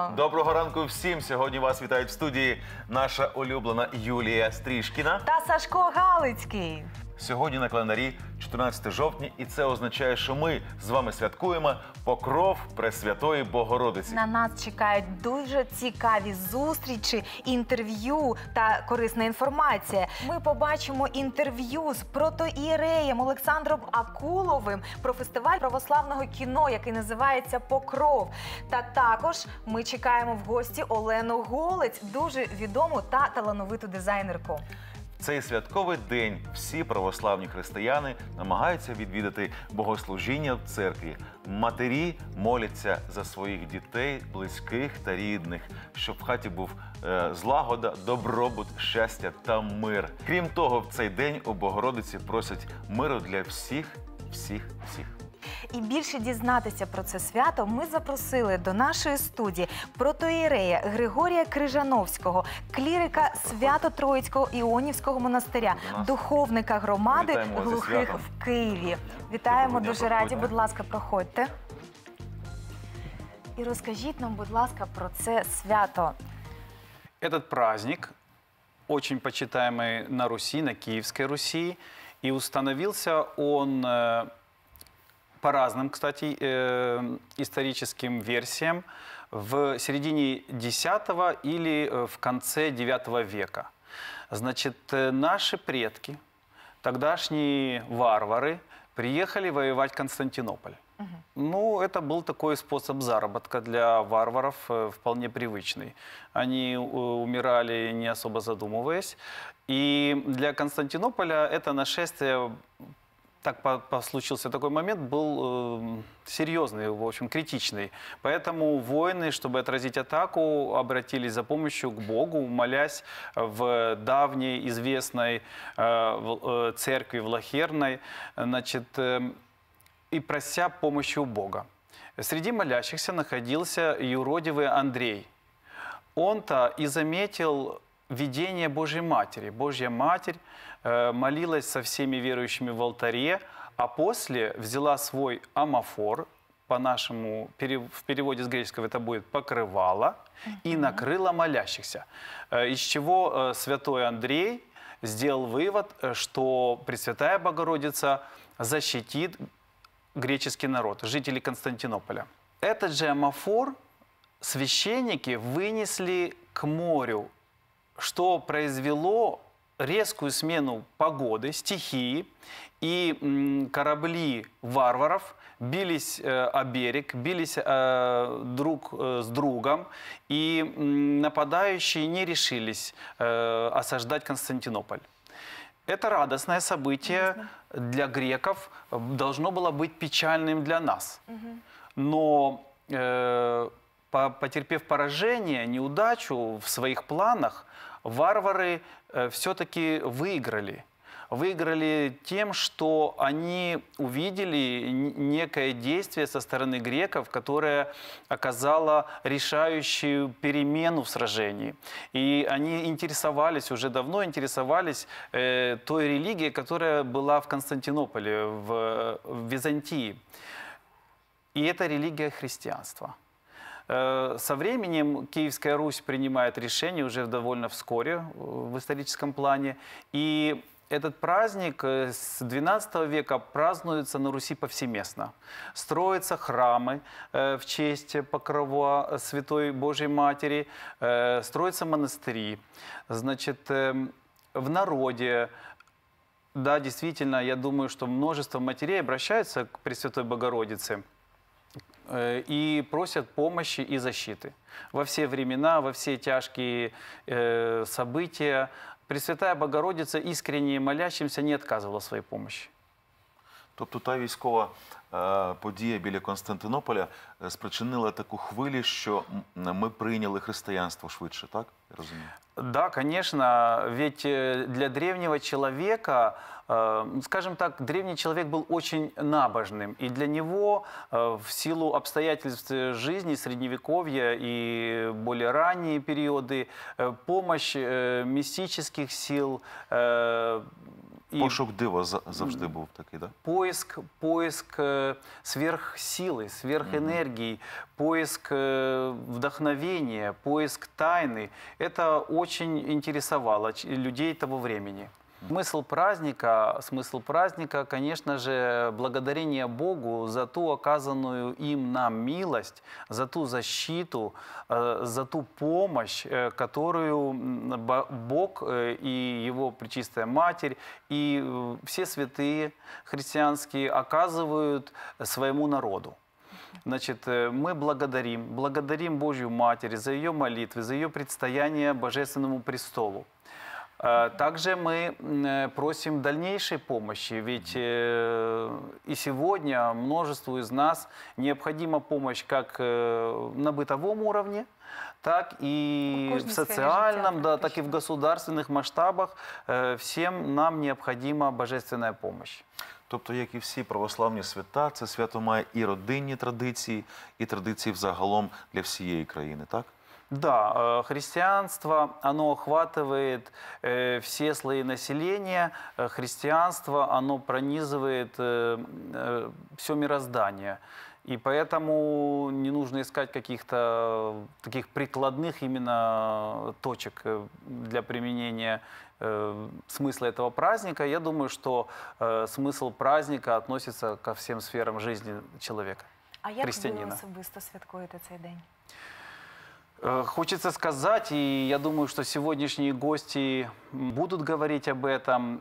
Доброго ранку всім! Сьогодні вас вітають в студії наша улюблена Юлія Стрішкіна та Сашко Галицький. Сьогодні на календарі 14 жовтня, і це означає, що ми з вами святкуємо Покров Пресвятої Богородиці. На нас чекають дуже цікаві зустрічі, інтерв'ю та корисна інформація. Ми побачимо інтерв'ю з протоієреєм Олександром Акуловим про фестиваль православного кіно, який називається «Покров». Та також ми чекаємо в гості Олену Голець, дуже відому та талановиту дизайнерку. Цей святковий день всі православні християни намагаються відвідати богослужіння в церкві. Матері моляться за своїх дітей, близьких та рідних, щоб в хаті був злагода, добробут, щастя та мир. Крім того, в цей день у Богородиці просять миру для всіх. І більше дізнатися про це свято ми запросили до нашої студії протоієрея Григорія Крижановського, клірика Свято-Троїцького Іонівського монастиря, духовника громади глухих в Києві. Вітаємо, дуже раді, будь ласка, проходьте. І розкажіть нам, будь ласка, про це свято. Этот праздник очень почитаемый на Руси, на Киевской Руси, и установился он по разным, кстати, историческим версиям в середине X или в конце IX века. Значит, наши предки, тогдашние варвары, приехали воевать в Константинополь. Ну, это был такой способ заработка для варваров, вполне привычный. Они умирали, не особо задумываясь. И для Константинополя это нашествие, так случился такой момент, был серьезный, в общем, критичный. Поэтому воины, чтобы отразить атаку, обратились за помощью к Богу, молясь в давней известной церкви Влахерной, значит, и прося помощи у Бога. Среди молящихся находился юродивый Андрей. Он-то и заметил видение Божьей Матери. Божья Матерь молилась со всеми верующими в алтаре, а после взяла свой амафор, по-нашему, в переводе с греческого это будет «покрывало», и накрыла молящихся. Из чего святой Андрей сделал вывод, что Пресвятая Богородица защитит греческий народ, жители Константинополя. Этот же амафор священники вынесли к морю, что произвело резкую смену погоды, стихии, и корабли варваров бились о берег, бились друг с другом, и нападающие не решились осаждать Константинополь. Это радостное событие для греков должно было быть печальным для нас. Но потерпев поражение, неудачу в своих планах, варвары все-таки выиграли. Выиграли тем, что они увидели некое действие со стороны греков, которое оказало решающую перемену в сражении. И они интересовались, уже давно интересовались той религией, которая была в Константинополе, в Византии. И это религия христианства. Со временем Киевская Русь принимает решение уже довольно вскоре в историческом плане. И этот праздник с XII века празднуется на Руси повсеместно. Строятся храмы в честь Покрова Святой Божьей Матери, строятся монастыри. Значит, в народе, да, действительно, я думаю, что множество матерей обращаются к Пресвятой Богородице и просят помощи и защиты. Во все времена, во все тяжкие события Пресвятая Богородиця искренне молящимся не отказывала своей помощи. Тобто та військова подія біля Константинополя спричинила таку хвилю, що ми прийняли християнство швидше, так? Я розумію? Да, конечно, ведь для древнего человека, скажем так, древний человек был очень набожным, и для него в силу обстоятельств жизни, средневековья и более ранние периоды, помощь мистических сил Пошук дива завжди був такий, так? поиск сверхсилы, сверхэнергии, поиск вдохновения, поиск тайны. Это очень интересовало людей того времени. Смысл праздника, конечно же, благодарение Богу за ту оказанную им нам милость, за ту защиту, за ту помощь, которую Бог и Его Пречистая Матерь, и все святые христианские оказывают своему народу. Значит, мы благодарим Божью Матерь за ее молитвы, за ее предстояние Божественному престолу. Также мы просим дальнейшей помощи, ведь и сегодня множеству из нас необходима помощь как на бытовом уровне, так и в социальном, да, так и в государственных масштабах. Всем нам необходима божественная помощь. Тобто, як і всі православні свята, це свято має і родинні традиції, і традиції взагалом для всієї країни, так? Да, христианство, оно охватывает все слои населения, христианство, оно пронизывает все мироздание. И поэтому не нужно искать каких-то таких прикладных именно точек для применения смысла этого праздника. Я думаю, что смысл праздника относится ко всем сферам жизни человека, А як ви христианина. особисто святкуєте цей день? Хочется сказать, и я думаю, что сегодняшние гости будут говорить об этом,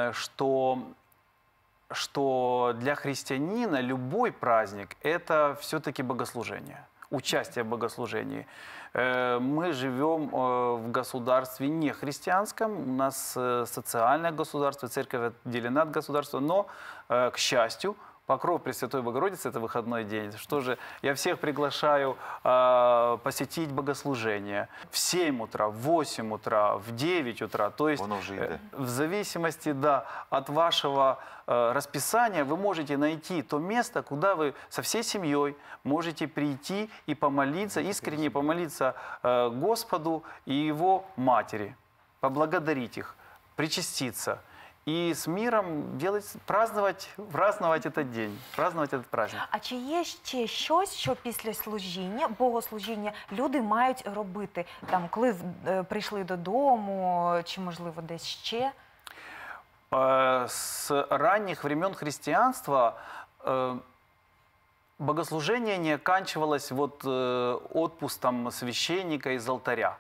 что для христианина любой праздник – это все-таки богослужение, участие в богослужении. Мы живем в государстве не христианском, у нас социальное государство, церковь отделена от государства, но, к счастью, Покров Пресвятой Богородицы – это выходной день. Что же, я всех приглашаю посетить богослужение в 7 утра, в 8 утра, в 9 утра. То есть в зависимости, да, от вашего расписания вы можете найти то место, куда вы со всей семьей можете прийти и помолиться, искренне помолиться Господу и Его Матери, поблагодарить их, причаститься. И с миром праздновать этот день, праздновать этот праздник. А чи є ще щось, що після служіння, богослужіння люди мають робити? Там, коли прийшли додому, чи, можливо, десь ще? С ранних времен христианства богослужение не оканчивалось вот отпуском священника из алтаря.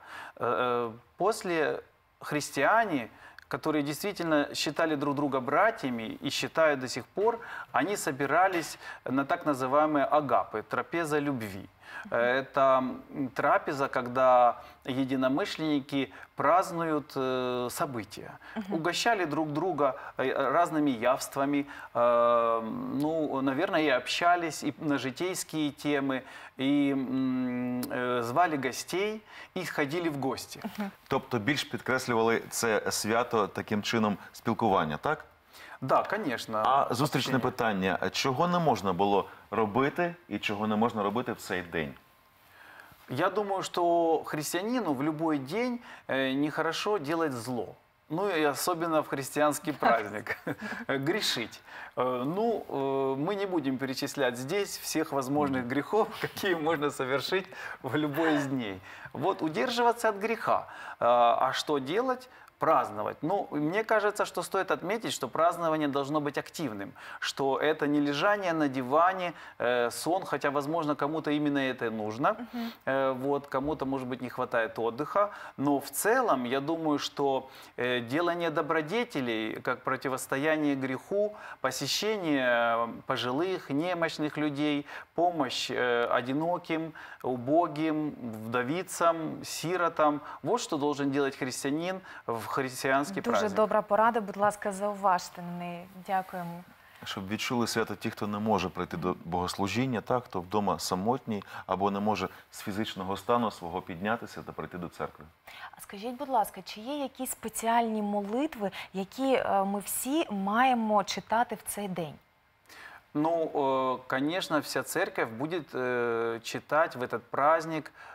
После христиане, которые действительно считали друг друга братьями и считают до сих пор, они собирались на так называемые агапы, трапеза любви. Это трапеза, когда единомышленники празднуют события, угощали друг друга разными явствами, ну, наверное, и общались и на житейские темы, и звали гостей, и ходили в гости. Тобто більш підкреслювали це свято таким чином спілкування, так? Да, конечно. А зустрічне питання, чого не можна було робити і чого не можна робити в цей день? Я думаю, что христианину в любой день нехорошо делать зло. Ну и особенно в христианский праздник. Грешить. Ну, мы не будем перечислять здесь всех возможных грехов, какие можно совершить в любой из дней. Вот удерживаться от греха. А что делать? Праздновать. Ну, мне кажется, что стоит отметить, что празднование должно быть активным, что это не лежание на диване, сон, хотя, возможно, кому-то именно это и нужно, вот, кому-то, может быть, не хватает отдыха, но в целом, я думаю, что делание добродетелей, как противостояние греху, посещение пожилых, немощных людей, помощь одиноким, убогим, вдовицам, сиротам, вот что должен делать христианин в християнський праздник. Дуже добра порада, будь ласка, зауважте на неї. Дякуємо. Щоб відчули свято ті, хто не може прийти до богослужіння, так, хто вдома самотній або не може з фізичного стану свого піднятися та прийти до церкви. А скажіть, будь ласка, чи є якісь спеціальні молитви, які ми всі маємо читати в цей день? Ну, конечно, вся церковь будет читать в этот праздник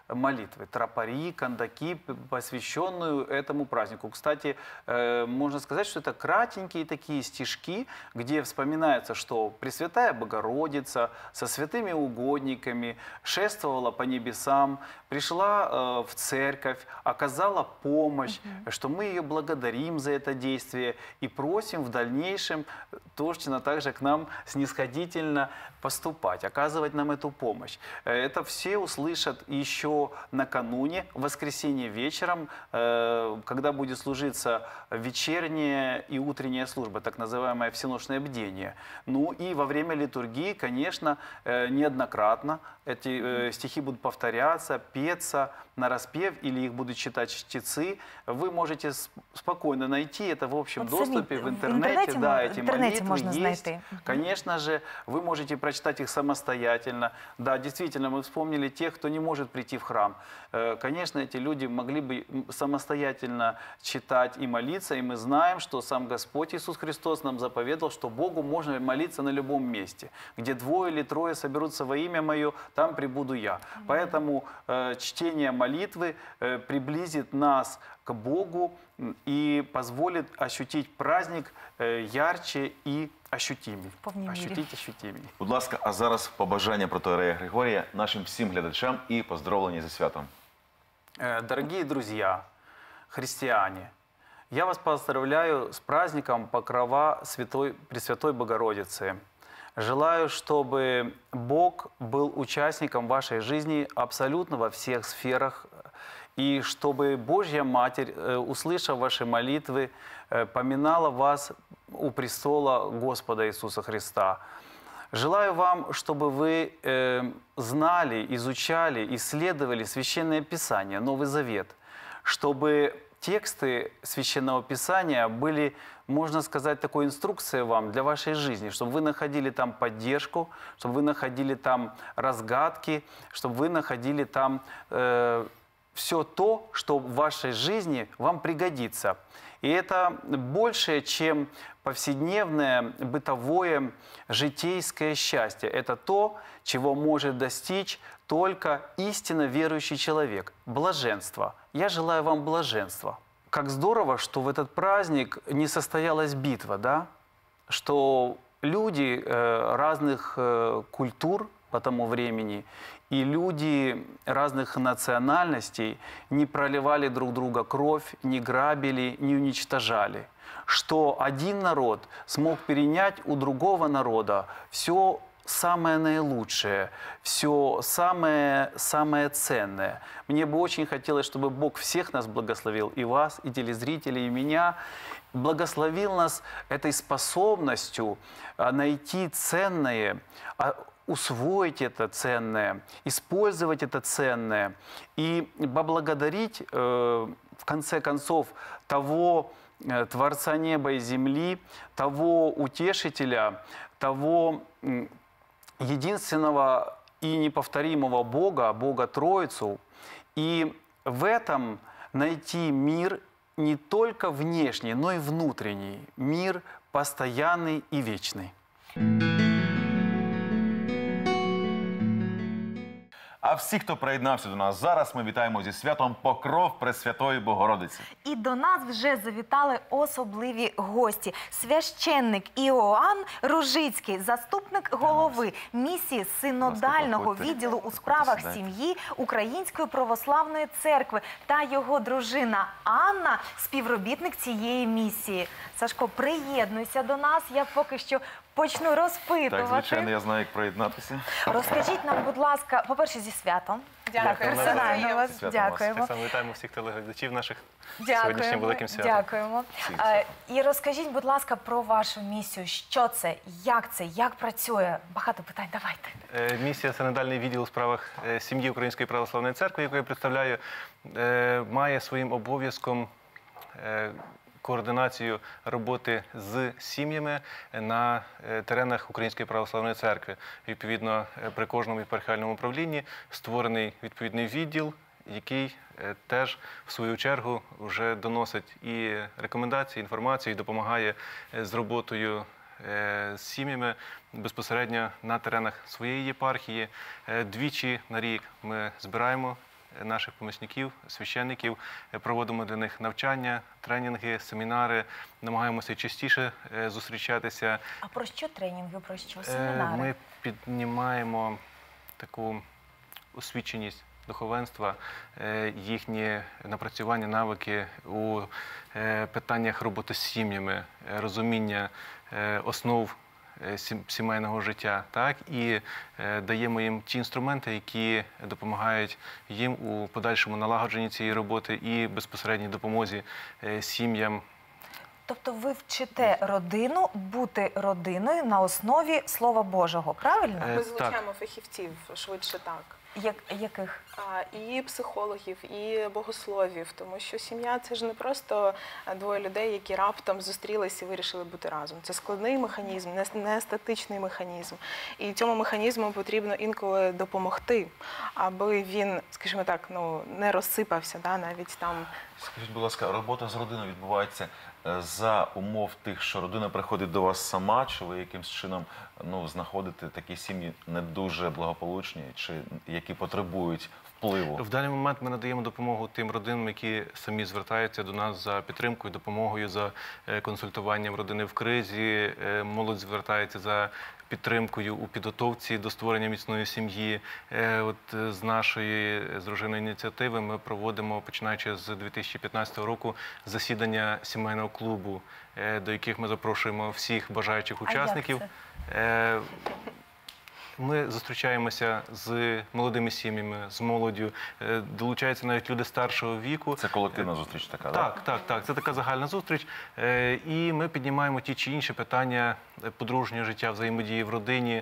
молитвы, тропари, кандаки, посвященную этому празднику. Кстати, можно сказать, что это кратенькие такие стишки, где вспоминается, что Пресвятая Богородица со святыми угодниками шествовала по небесам, пришла в церковь, оказала помощь, что мы ее благодарим за это действие и просим в дальнейшем точно так же к нам снисходительно поступать, оказывать нам эту помощь. Это все услышат еще накануне, в воскресенье вечером, когда будет служиться вечерняя и утренняя служба, так называемое всеночное бдение. Ну и во время литургии, конечно, неоднократно эти стихи будут повторяться, петься нараспев, или их будут читать чтецы. Вы можете спокойно найти это в общем доступе в интернете. Да, эти молитвы можно есть. знайти. Конечно же, вы можете прочитать их самостоятельно. Да, действительно, мы вспомнили тех, кто не может прийти в храм. Конечно, эти люди могли бы самостоятельно читать и молиться, и мы знаем, что сам Господь Иисус Христос нам заповедал, что Богу можно молиться на любом месте. Где двое или трое соберутся во имя Мое, там пребуду Я. Поэтому чтение молитвы приблизит нас к Богу и позволит ощутить праздник ярче и ощутимей. Ощутить ощутимей. Будь ласка, а зараз побажання протоієрея Григорія нашим всім глядачам і поздоровлення зі святом. Дорогие друзья, христиане, я вас поздравляю с праздником Покрова Пресвятой Богородицы. Желаю, чтобы Бог был участником вашей жизни абсолютно во всех сферах, и чтобы Божья Матерь, услышав ваши молитвы, поминала вас у престола Господа Иисуса Христа. Желаю вам, чтобы вы знали, изучали, исследовали Священное Писание, Новый Завет, чтобы тексты Священного Писания были, можно сказать, такой инструкцией вам для вашей жизни, чтобы вы находили там поддержку, чтобы вы находили там разгадки, чтобы вы находили там все то, что в вашей жизни вам пригодится. И это больше, чем повседневное, бытовое, житейское счастье. Это то, чего может достичь только истинно верующий человек. Блаженство. Я желаю вам блаженства. Как здорово, что в этот праздник не состоялась битва, да? Что люди разных культур по тому времени и люди разных национальностей не проливали друг друга кровь, не грабили, не уничтожали. Что один народ смог перенять у другого народа все самое наилучшее, все самое ценное. Мне бы очень хотелось, чтобы Бог всех нас благословил, и вас, и телезрителей, и меня, благословил нас этой способностью найти ценное, усвоить это ценное, использовать это ценное и поблагодарить, в конце концов, того Творца неба и земли, того Утешителя, того единственного и неповторимого Бога, Бога Троицу, и в этом найти мир не только внешний, но и внутренний, мир постоянный и вечный. А всі, хто приєднався до нас зараз, ми вітаємо зі святом Покров Пресвятої Богородиці. І до нас вже завітали особливі гості. Священник Іоанн Ружицький, заступник голови місії синодального відділу у справах сім'ї Української православної церкви, та його дружина Анна, співробітник цієї місії. Сашко, приєднуйся до нас, я поки що почну розпитувати. Так, звичайно, я знаю, як приєднатися. Розкажіть нам, будь ласка, по-перше, зі святом. Дякую. Персонально вас Святом вас. дякуємо. Так само вітаємо всіх телеглядачів наших сьогоднішнім великим святом. Дякуємо. І розкажіть, будь ласка, про вашу місію. Що це, як працює? Багато питань, давайте. Місія Синодальний відділ у справах сім'ї Української православної церкви, яку я представляю, має своїм обов'язком координацію роботи з сім'ями на теренах Української православної церкви. Відповідно, при кожному єпархіальному управлінні створений відповідний відділ, який теж, в свою чергу, вже доносить і рекомендації, інформацію, і допомагає з роботою з сім'ями безпосередньо на теренах своєї єпархії. Двічі на рік ми збираємо наших помічників, священників, проводимо для них навчання, тренінги, семінари, намагаємося частіше зустрічатися. А про що тренінги, про що семінари? Ми піднімаємо таку освіченість духовенства, їхні напрацювання, навики у питаннях роботи з сім'ями, розуміння основ сімейного життя, так, і даємо їм ті інструменти, які допомагають їм у подальшому налагодженні цієї роботи і безпосередній допомозі сім'ям. Тобто ви вчите родину бути родиною на основі Слова Божого, правильно? Ми Так. залучаємо фахівців швидше так. Яких? І психологів, і богословів, тому що сім'я – це ж не просто двоє людей, які раптом зустрілися і вирішили бути разом. Це складний механізм, не статичний механізм. І цьому механізму потрібно інколи допомогти, аби він, скажімо так, не розсипався, навіть там. Скажіть, будь ласка, робота з родиною відбувається за умов тих, що родина приходить до вас сама, чи ви якимсь чином знаходите такі сім'ї не дуже благополучні, чи які потребують впливу? В даний момент ми надаємо допомогу тим родинам, які самі звертаються до нас за підтримкою, допомогою, за консультуванням родини в кризі. Молодь звертається за підтримкою у підготовці до створення міцної сім'ї. От з нашої дружинної ініціативи ми проводимо, починаючи з 2015 року, засідання сімейного клубу, до яких ми запрошуємо всіх бажаючих учасників. Ми зустрічаємося з молодими сім'ями, з молоддю, долучаються навіть люди старшого віку. Це колективна зустріч така, так? Так. Це така загальна зустріч. І ми піднімаємо ті чи інші питання подружнього життя, взаємодії в родині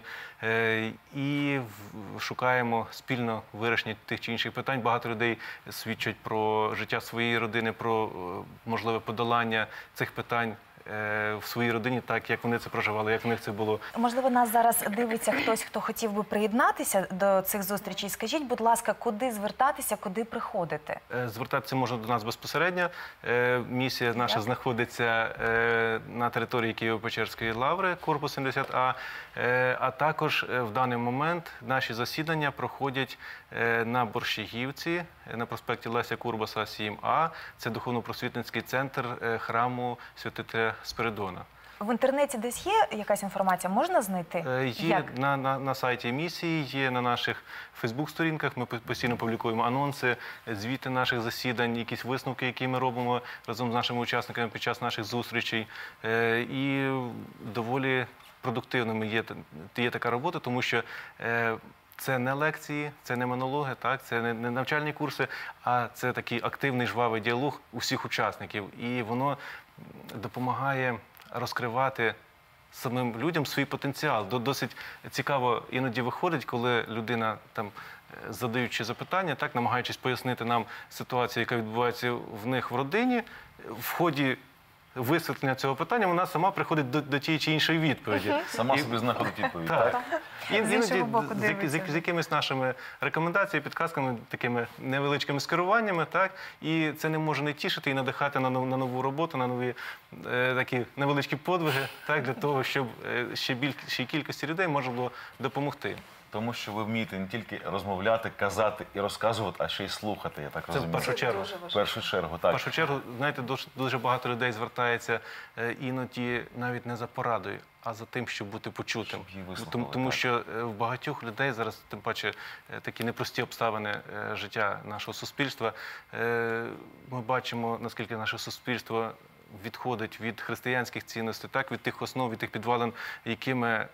і шукаємо спільно вирішення тих чи інших питань. Багато людей свідчать про життя своєї родини, про можливе подолання цих питань в своїй родині, так, як вони це проживали, як в них це було. Можливо, нас зараз дивиться хтось, хто хотів би приєднатися до цих зустрічей. Скажіть, будь ласка, куди звертатися, куди приходити? Звертатися можна до нас безпосередньо. Місія наша знаходиться на території Києво-Печерської лаври, корпус 70А. А також в даний момент наші засідання проходять на Борщагівці, на проспекті Леся Курбаса, 7А. Це духовно-просвітницький центр храму Святителя Спиридона. В інтернеті десь є якась інформація? Можна знайти? Є на сайті місії, є на наших фейсбук-сторінках. Ми постійно публікуємо анонси, звіти наших засідань, якісь висновки, які ми робимо разом з нашими учасниками під час наших зустрічей. І доволі продуктивними є така робота, тому що це не лекції, це не монологи, так, це не навчальні курси, а це такий активний, жвавий діалог усіх учасників. І воно допомагає розкривати самим людям свій потенціал. Досить цікаво іноді виходить, коли людина, там, задаючи запитання, так, намагаючись пояснити нам ситуацію, яка відбувається в них в родині, в ході висвітлення цього питання вона сама приходить до тієї чи іншої відповіді. Сама собі знаходить відповідь, Так. так? З іншого боку дивиться. З якимись нашими рекомендаціями, підказками, такими невеличкими скеруваннями, так, і це не може не тішити і надихати на нову роботу, на нові такі невеличкі подвиги, так, для того, щоб ще більшій кількості людей можна було допомогти. Тому що ви вмієте не тільки розмовляти, казати і розказувати, а ще й слухати, я так Це в розумію. першу чергу. Дуже В важливо. першу чергу, В так. першу чергу, знаєте, дуже багато людей звертається іноді навіть не за порадою, а за тим, щоб бути почутим. Щоб її вислухали, Тому так. що в багатьох людей зараз, тим паче, такі непрості обставини життя нашого суспільства. Ми бачимо, наскільки наше суспільство відходить від християнських цінностей, так, від тих основ, від тих підвалин, якими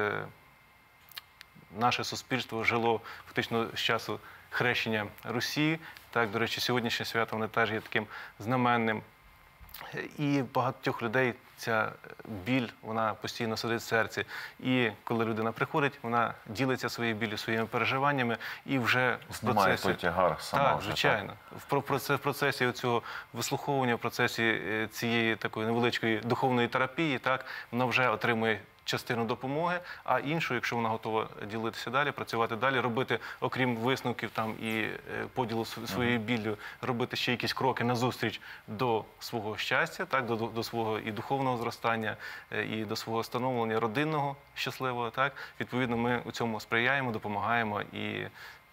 наше суспільство жило фактично з часу хрещення Русі. Так, до речі, сьогоднішнє свято воно теж є таким знаменним. І багатьох людей ця біль, вона постійно сидить в серці. І коли людина приходить, вона ділиться своєю біллю, своїми переживаннями і вже в Знімає процесі... той тягар сама Так, вже, звичайно. В процесі цього вислуховування, в процесі цієї такої невеличкої духовної терапії, так, вона вже отримує частину допомоги, а іншу, якщо вона готова ділитися далі, працювати далі, робити, окрім висновків там і поділу своєю біллю, робити ще якісь кроки назустріч до свого щастя, так, до свого і духовного зростання, і до свого становлення родинного щасливого. Так. Відповідно, ми у цьому сприяємо, допомагаємо і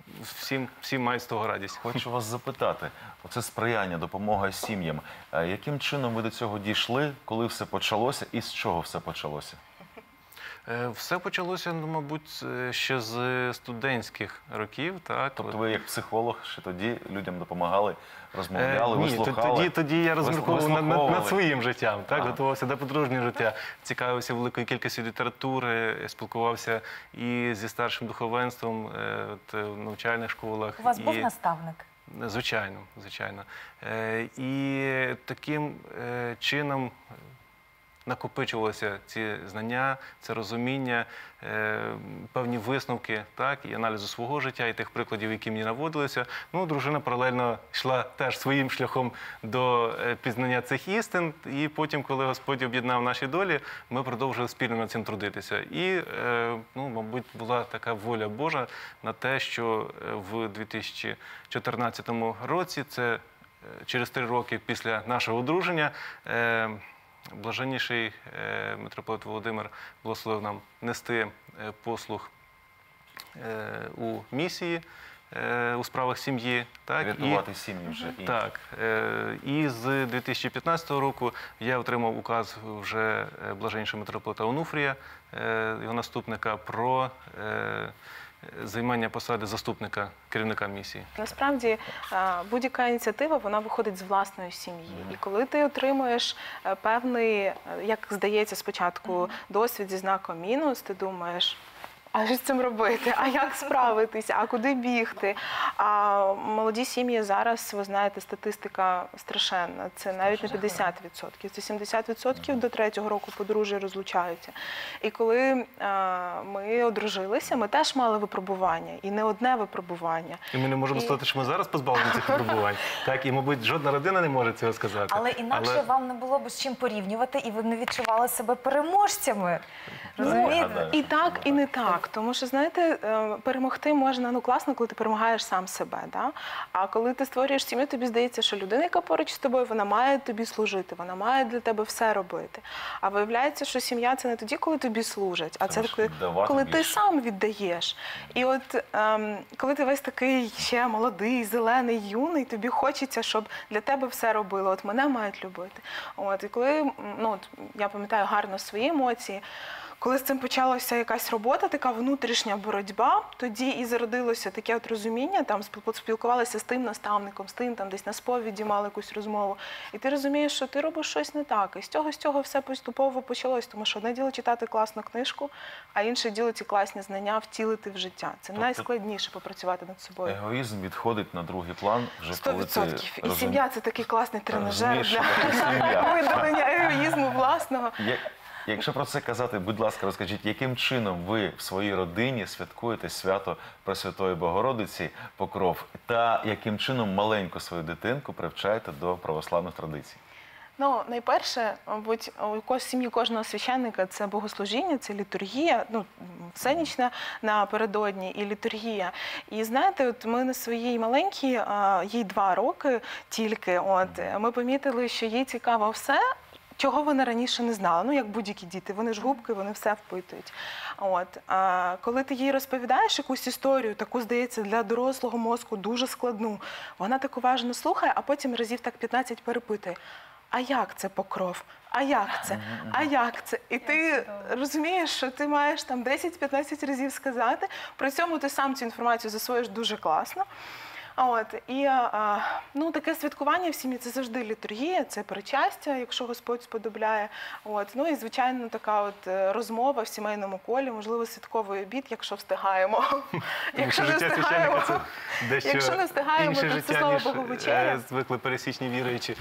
всім мають з того радість. Хочу вас запитати, оце сприяння, допомога сім'ям. Яким чином ви до цього дійшли, коли все почалося і з чого все почалося? Все почалося, ну, мабуть, ще з студентських років. Так? Тобто ви як психолог ще тоді людям допомагали, розмовляли, вислухали? Ні, тоді я розмірковував вислуховували. над своїм життям, так? Ага. Готувався до подружнього життя, цікавився великою кількістю літератури, спілкувався і зі старшим духовенством в навчальних школах. У вас був наставник? Звичайно, звичайно. І таким чином накопичувалися ці знання, це розуміння, певні висновки, так, і аналізу свого життя, і тих прикладів, які мені наводилися. Ну, дружина паралельно йшла теж своїм шляхом до пізнання цих істин, і потім, коли Господь об'єднав наші долі, ми продовжили спільно над цим трудитися. І, ну, мабуть, була така воля Божа на те, що в 2014 році, це через 3 роки після нашого одруження, блаженніший митрополит Володимир благословив нам нести послуг у місії у справах сім'ї. Рятувати сім'ї вже. Так. І з 2015 року я отримав указ вже блаженнішого митрополита Онуфрія, його наступника, про займання посади заступника керівника місії. Насправді, будь-яка ініціатива, вона виходить з власної сім'ї. І коли ти отримуєш певний, як здається спочатку, досвід зі знаком мінус, ти думаєш, а що з цим робити? А як справитися? А куди бігти? А молоді сім'ї зараз, ви знаєте, статистика страшенна. Це навіть не 50%. Це 70% до 3-го року подружжя розлучаються. І коли ми одружилися, ми теж мали випробування. І не одне випробування. І ми не можемо сказати, що ми зараз позбавлені цих випробувань. Так, і, мабуть, жодна родина не може цього сказати. Але інакше вам не було б з чим порівнювати, і ви не відчували себе переможцями. Розумієте? І так, і не так. Тому що, знаєте, перемогти можна, ну, класно, коли ти перемагаєш сам себе. Да? А коли ти створюєш сім'ю, тобі здається, що людина, яка поруч з тобою, вона має тобі служити, вона має для тебе все робити. А виявляється, що сім'я – це не тоді, коли тобі служать, а це коли ти сам віддаєш. І от коли ти весь такий ще молодий, зелений, юний, тобі хочеться, щоб для тебе все робило. От мене мають любити. От, і коли, ну, от, я пам'ятаю гарно свої емоції, коли з цим почалася якась робота, така внутрішня боротьба, тоді і зародилося таке от розуміння, там спілкувалися з тим наставником, з тим, там десь на сповіді мали якусь розмову. І ти розумієш, що ти робиш щось не так. І з цього все поступово почалось, тому що одне діло читати класну книжку, а інше діло ці класні знання втілити в життя. Це найскладніше попрацювати над собою. Егоїзм відходить на другий план вже 100%. І сім'я – це такий класний тренажер розумієш, що таке для сім'я. видалення егоїзму власного. Якщо про це казати, будь ласка, розкажіть, яким чином ви в своїй родині святкуєте свято Пресвятої Богородиці Покров та яким чином маленьку свою дитинку привчаєте до православних традицій? Ну, найперше, мабуть, у сім'ї кожного священника це богослужіння, це літургія, ну, всенічна напередодні і літургія. І знаєте, от ми на своїй маленькій, їй 2 роки тільки, от, ми помітили, що їй цікаво все, чого вона раніше не знала. Ну, як будь-які діти, вони ж губки, вони все впитують. От. А коли ти їй розповідаєш якусь історію, таку, здається, для дорослого мозку дуже складну, вона так уважно слухає, а потім разів так 15 перепитує. А як це Покров? А як це? А як це? І ти розумієш, що ти маєш там 10-15 разів сказати, при цьому ти сам цю інформацію засвоїш дуже класно. От, і ну, таке святкування в сім'ї – це завжди літургія, це причастя, якщо Господь сподобляє. От, ну і, звичайно, така от розмова в сімейному колі, можливо, святковий обід, якщо встигаємо. Якщо не встигаємо, то це, слава Богу, вечеря. Звикли пересічні віруючі.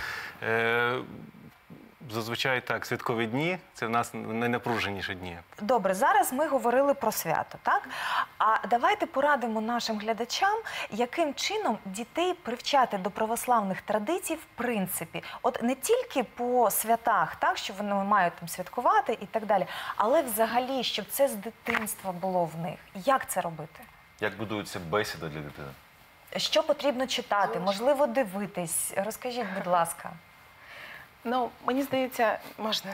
Зазвичай так, святкові дні – це в нас найнапруженіші дні. Добре, зараз ми говорили про свято, так? А давайте порадимо нашим глядачам, яким чином дітей привчати до православних традицій в принципі. От не тільки по святах, так, що вони мають там святкувати і так далі, але взагалі, щоб це з дитинства було в них. Як це робити? Як будується бесіда для дитини? Що потрібно читати, можливо, дивитись? Розкажіть, будь ласка. Ну, мені здається, можна.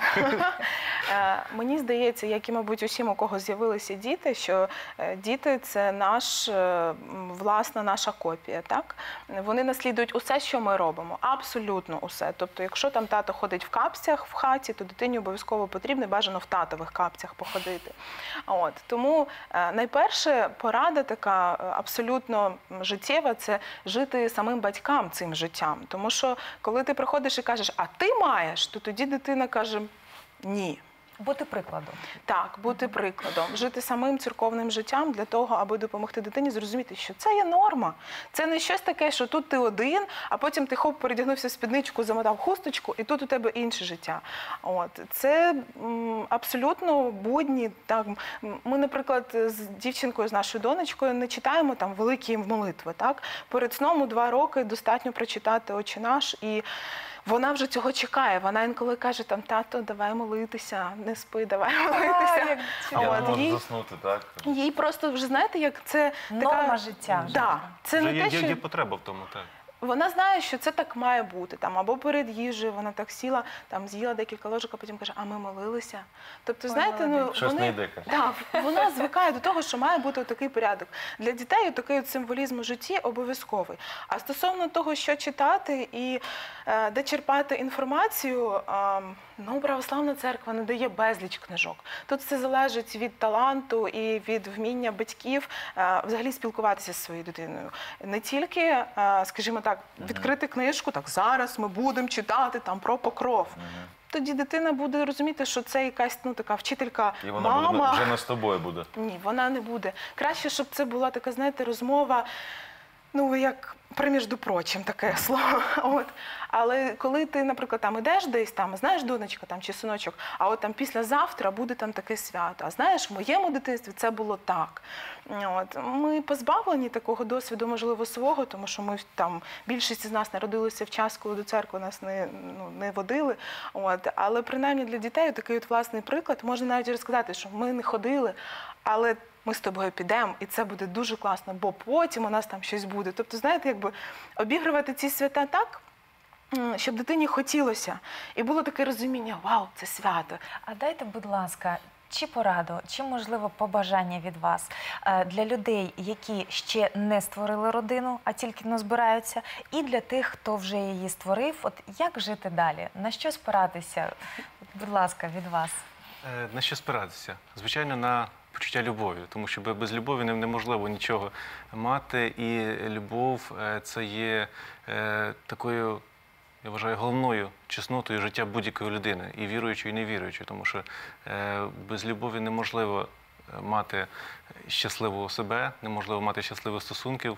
Мені здається, як і, мабуть, усім, у кого з'явилися діти, що діти – це власна наша копія, так? Вони наслідують усе, що ми робимо, абсолютно усе. Тобто, якщо там тато ходить в капцях в хаті, то дитині обов'язково потрібно, бажано в татових капцях походити. Тому найперше порада така абсолютно життєва – це жити самим батькам цим життям. Тому що, коли ти приходиш і кажеш, а ти маєш, то тоді дитина каже ні. Бути прикладом. Так, бути прикладом, жити самим церковним життям для того, аби допомогти дитині зрозуміти, що це є норма. Це не щось таке, що тут ти один, а потім ти хоп, передягнувся в спідничку, замотав хусточку, і тут у тебе інше життя. Це абсолютно будні. Так. Ми, наприклад, з дівчинкою, з нашою донечкою не читаємо там великі молитви. Так. Перед сном у 2 роки достатньо прочитати «Отче наш», і вона вже цього чекає. Вона інколи каже, тато, давай молитися, не спи, давай молитися. Я не можу заснути, так? Їй просто, вже знаєте, як це Норма життя. Да, це не те, що... Є потреба в тому, так. Вона знає, що це так має бути. Або перед їжею вона так сіла, з'їла декілька ложок, а потім каже, а ми молилися. Тобто, знаєте, щось не йде, каже. Да, вона звикає до того, що має бути такий порядок. Для дітей такий символізм у житті обов'язковий. А стосовно того, що читати і де черпати інформацію, православна церква не дає безліч книжок. Тут все залежить від таланту і від вміння батьків взагалі спілкуватися зі своєю дитиною. Не тільки, скажімо так, відкрити книжку, так зараз ми будемо читати про Покров. Тоді дитина буде розуміти, що це якась така вчителька, і вона мама. вже не з тобою буде. Ні, вона не буде. Краще, щоб це була така, знаєте, розмова, як «між прочим» таке слово. Але коли ти, наприклад, ідеш десь, знаєш, донечка чи синочок, а післязавтра буде таке свято. А знаєш, в моєму дитинстві це було так. Ми позбавлені такого досвіду, можливо, свого, тому що ми більшість з нас народилися в час, коли до церкви нас не водили. Але принаймні для дітей такий власний приклад, можна навіть розказати, що ми не ходили, але ми з тобою підемо, і це буде дуже класно, бо потім у нас там щось буде. Тобто, знаєте, обігрувати ці свята так, щоб дитині хотілося. І було таке розуміння, вау, це свято. А дайте, будь ласка, чи пораду, чи, можливо, побажання від вас для людей, які ще не створили родину, а тільки збираються, і для тих, хто вже її створив, як жити далі? На що спиратися? Будь ласка, від вас. На що спиратися? Звичайно, на почуття любові, тому що без любові неможливо нічого мати, і любов – це є такою, я вважаю, головною чеснотою життя будь-якої людини, і віруючої, і невіруючої, тому що без любові неможливо мати щасливого себе, неможливо мати щасливих стосунків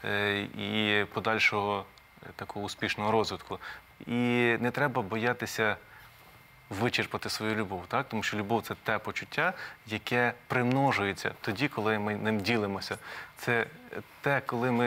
і подальшого такого успішного розвитку. І не треба боятися вичерпати свою любов, так? Тому що любов – це те почуття, яке примножується тоді, коли ми ним ділимося. Це те, коли ми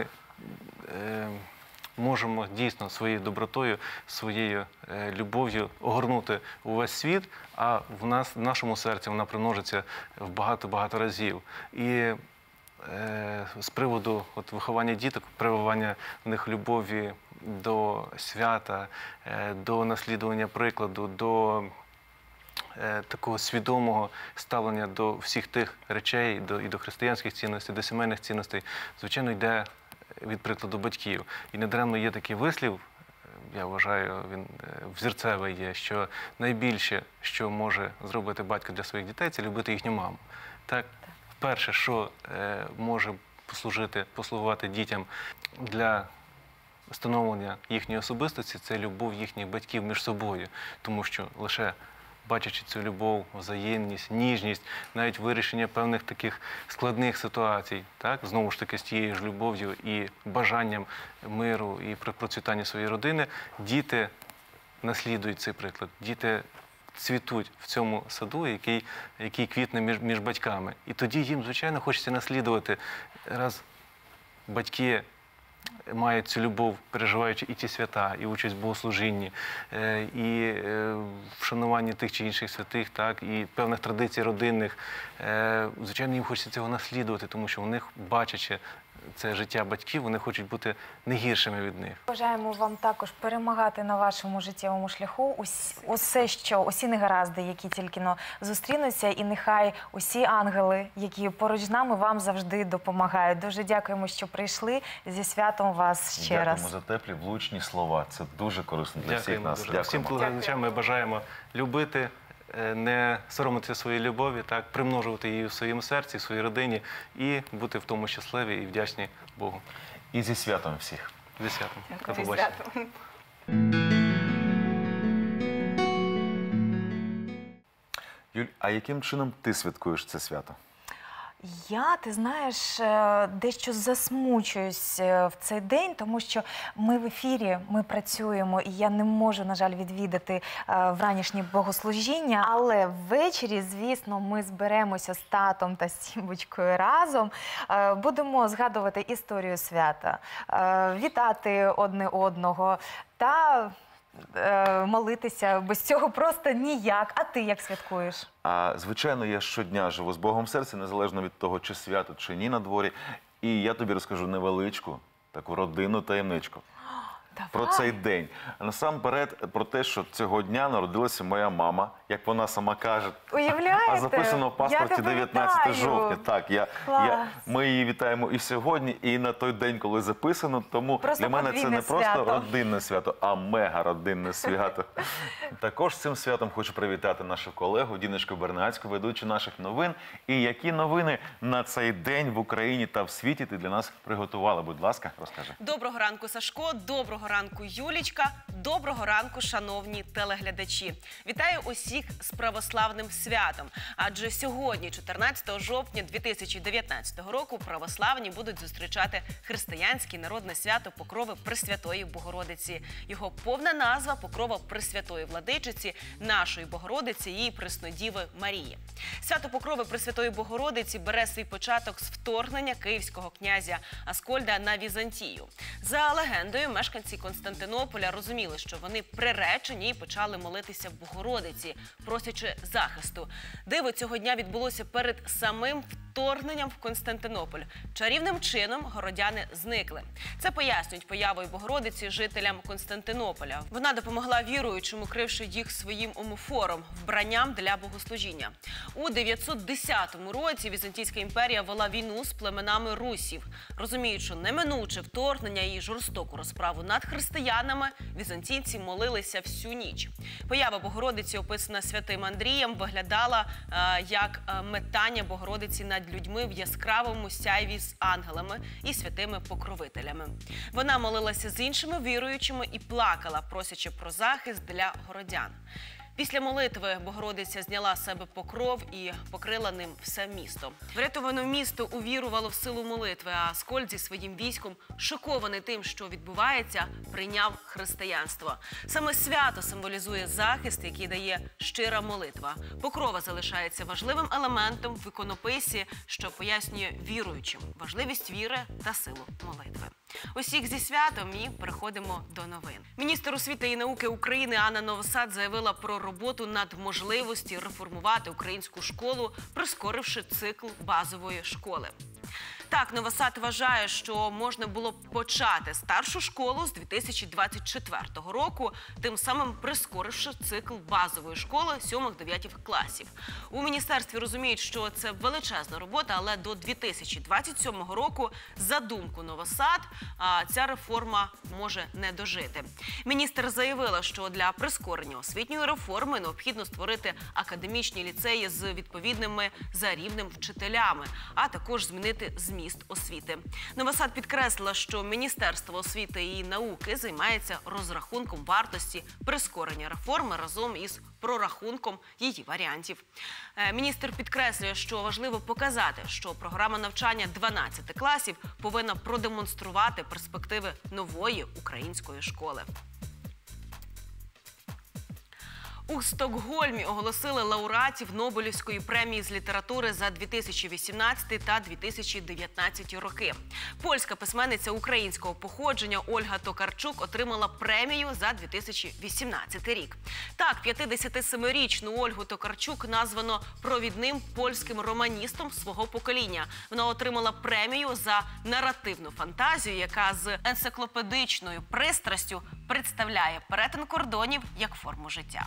можемо дійсно своєю добротою, своєю любов'ю огорнути увесь світ, а в нашому серці вона примножиться в багато-багато разів. І з приводу виховання діток, прививання в них любові до свята, до наслідування прикладу, до такого свідомого ставлення до всіх тих речей, і до християнських цінностей, до сімейних цінностей, звичайно, йде від прикладу батьків. І недаремно є такий вислів, я вважаю, він взірцевий є, що найбільше, що може зробити батько для своїх дітей, це любити їхню маму. Так, перше, що може послугувати дітям для встановлення їхньої особистості, це любов їхніх батьків між собою. Тому що лише бачачи цю любов, взаємність, ніжність, навіть вирішення певних таких складних ситуацій, так, знову ж таки з тією ж любов'ю і бажанням миру і процвітання своєї родини, діти наслідують цей приклад. Діти цвітуть в цьому саду, який квітне між батьками. І тоді їм, звичайно, хочеться наслідувати. Раз батьки мають цю любов, переживаючи і ті свята, і участь в богослужінні, і вшануванні тих чи інших святих, так, і певних традицій родинних. Звичайно, їм хочеться цього наслідувати, тому що у них, бачачи це життя батьків, вони хочуть бути не гіршими від них. Бажаємо вам також перемагати на вашому життєвому шляху усі негаразди, які тільки зустрінуться, і нехай усі ангели, які поруч з нами, вам завжди допомагають. Дуже дякуємо, що прийшли. Зі святом вас ще раз. Дякуємо за теплі, влучні слова. Це дуже корисно для всіх нас. Дуже. Всім телеглядачам ми бажаємо любити, не соромитися своєї любові, так, примножувати її в своєму серці, в своїй родині і бути в тому щасливі і вдячні Богу. І зі святом всіх. Зі святом. До Зі побачення. святом. Юль, а яким чином ти святкуєш це свято? Ти знаєш, дещо засмучуюсь в цей день, тому що ми в ефірі, ми працюємо, і я не можу, на жаль, відвідати вранішнє богослужіння, але ввечері, звісно, ми зберемося з татом та з Сімбочкою разом, будемо згадувати історію свята, вітати одне одного та молитися. Без цього просто ніяк. А ти як святкуєш? Звичайно, я щодня живу з Богом в серці, незалежно від того, чи свято, чи ні на дворі. І я тобі розкажу невеличку, таку родинну таємничку. Про цей день. Насамперед, про те, що цього дня народилася моя мама, як вона сама каже. Уявляєте? А записано в паспорті Я тебе 19 вітаю. жовтня. Так, Клас. ми її вітаємо і сьогодні, і на той день, коли записано. Тому Просто для мене це подвійне не просто свято. родинне свято, а мега-родинне свято. Також з цим святом хочу привітати нашу колегу Діночку Бернацьку, ведучу наших новин. І які новини на цей день в Україні та в світі ти для нас приготувала? Будь ласка, розкажи. Доброго ранку, Сашко. Доброго ранку, Юлічка. Доброго ранку, шановні телеглядачі. Вітаю усіх з православним святом. Адже сьогодні, 14 жовтня 2019 року, православні будуть зустрічати християнське народне свято Покрови Пресвятої Богородиці. Його повна назва – Покрова Пресвятої Владичиці, нашої Богородиці і Преснодіви Марії. Свято Покрови Пресвятої Богородиці бере свій початок з вторгнення київського князя Аскольда на Візантію. За легендою, мешканці Константинополя розуміли, що вони приречені і почали молитися Богородиці, просячи захисту. Диво цього дня відбулося перед самим вторгненням в Константинополь. Чарівним чином городяни зникли. Це пояснюють появою Богородиці жителям Константинополя. Вона допомогла віруючим, укривши їх своїм омофором, вбранням для богослужіння. У 910 році Візантійська імперія вела війну з племенами русів. Розуміючи неминуче вторгнення і жорстоку розправу над християнами, візантійці молилися всю ніч. Поява Богородиці, описана святим Андрієм, виглядала як метання Богородиці над людьми в яскравому сяйві з ангелами і святими покровителями. Вона молилася з іншими віруючими і плакала, просячи про захист для городян. Після молитви Богородиця зняла з себе покров і покрила ним все місто. Врятоване місто увірувало в силу молитви, а Аскольд зі своїм військом, шокований тим, що відбувається, прийняв християнство. Саме свято символізує захист, який дає щира молитва. Покрова залишається важливим елементом в іконописі, що пояснює віруючим важливість віри та силу молитви. Усіх зі святом і переходимо до новин. Міністр освіти і науки України Анна Новосад заявила про роботу над можливості реформувати українську школу, прискоривши цикл базової школи. Так, Новосад вважає, що можна було б почати старшу школу з 2024 року, тим самим прискоривши цикл базової школи 7-9 класів. У міністерстві розуміють, що це величезна робота, але до 2027 року, за думку Новосад, ця реформа може не дожити. Міністр заявила, що для прискорення освітньої реформи необхідно створити академічні ліцеї з відповідними за рівнем вчителями, а також змінити зміст освіти. Новосад підкреслила, що Міністерство освіти і науки займається розрахунком вартості прискорення реформи разом із прорахунком її варіантів. Міністр підкреслює, що важливо показати, що програма навчання 12 класів повинна продемонструвати перспективи нової української школи. У Стокгольмі оголосили лауреатів Нобелівської премії з літератури за 2018 та 2019 роки. Польська письменниця українського походження Ольга Токарчук отримала премію за 2018 рік. Так, 57-річну Ольгу Токарчук названо провідним польським романістом свого покоління. Вона отримала премію за наративну фантазію, яка з енциклопедичною пристрастю представляє перетин кордонів як форму життя.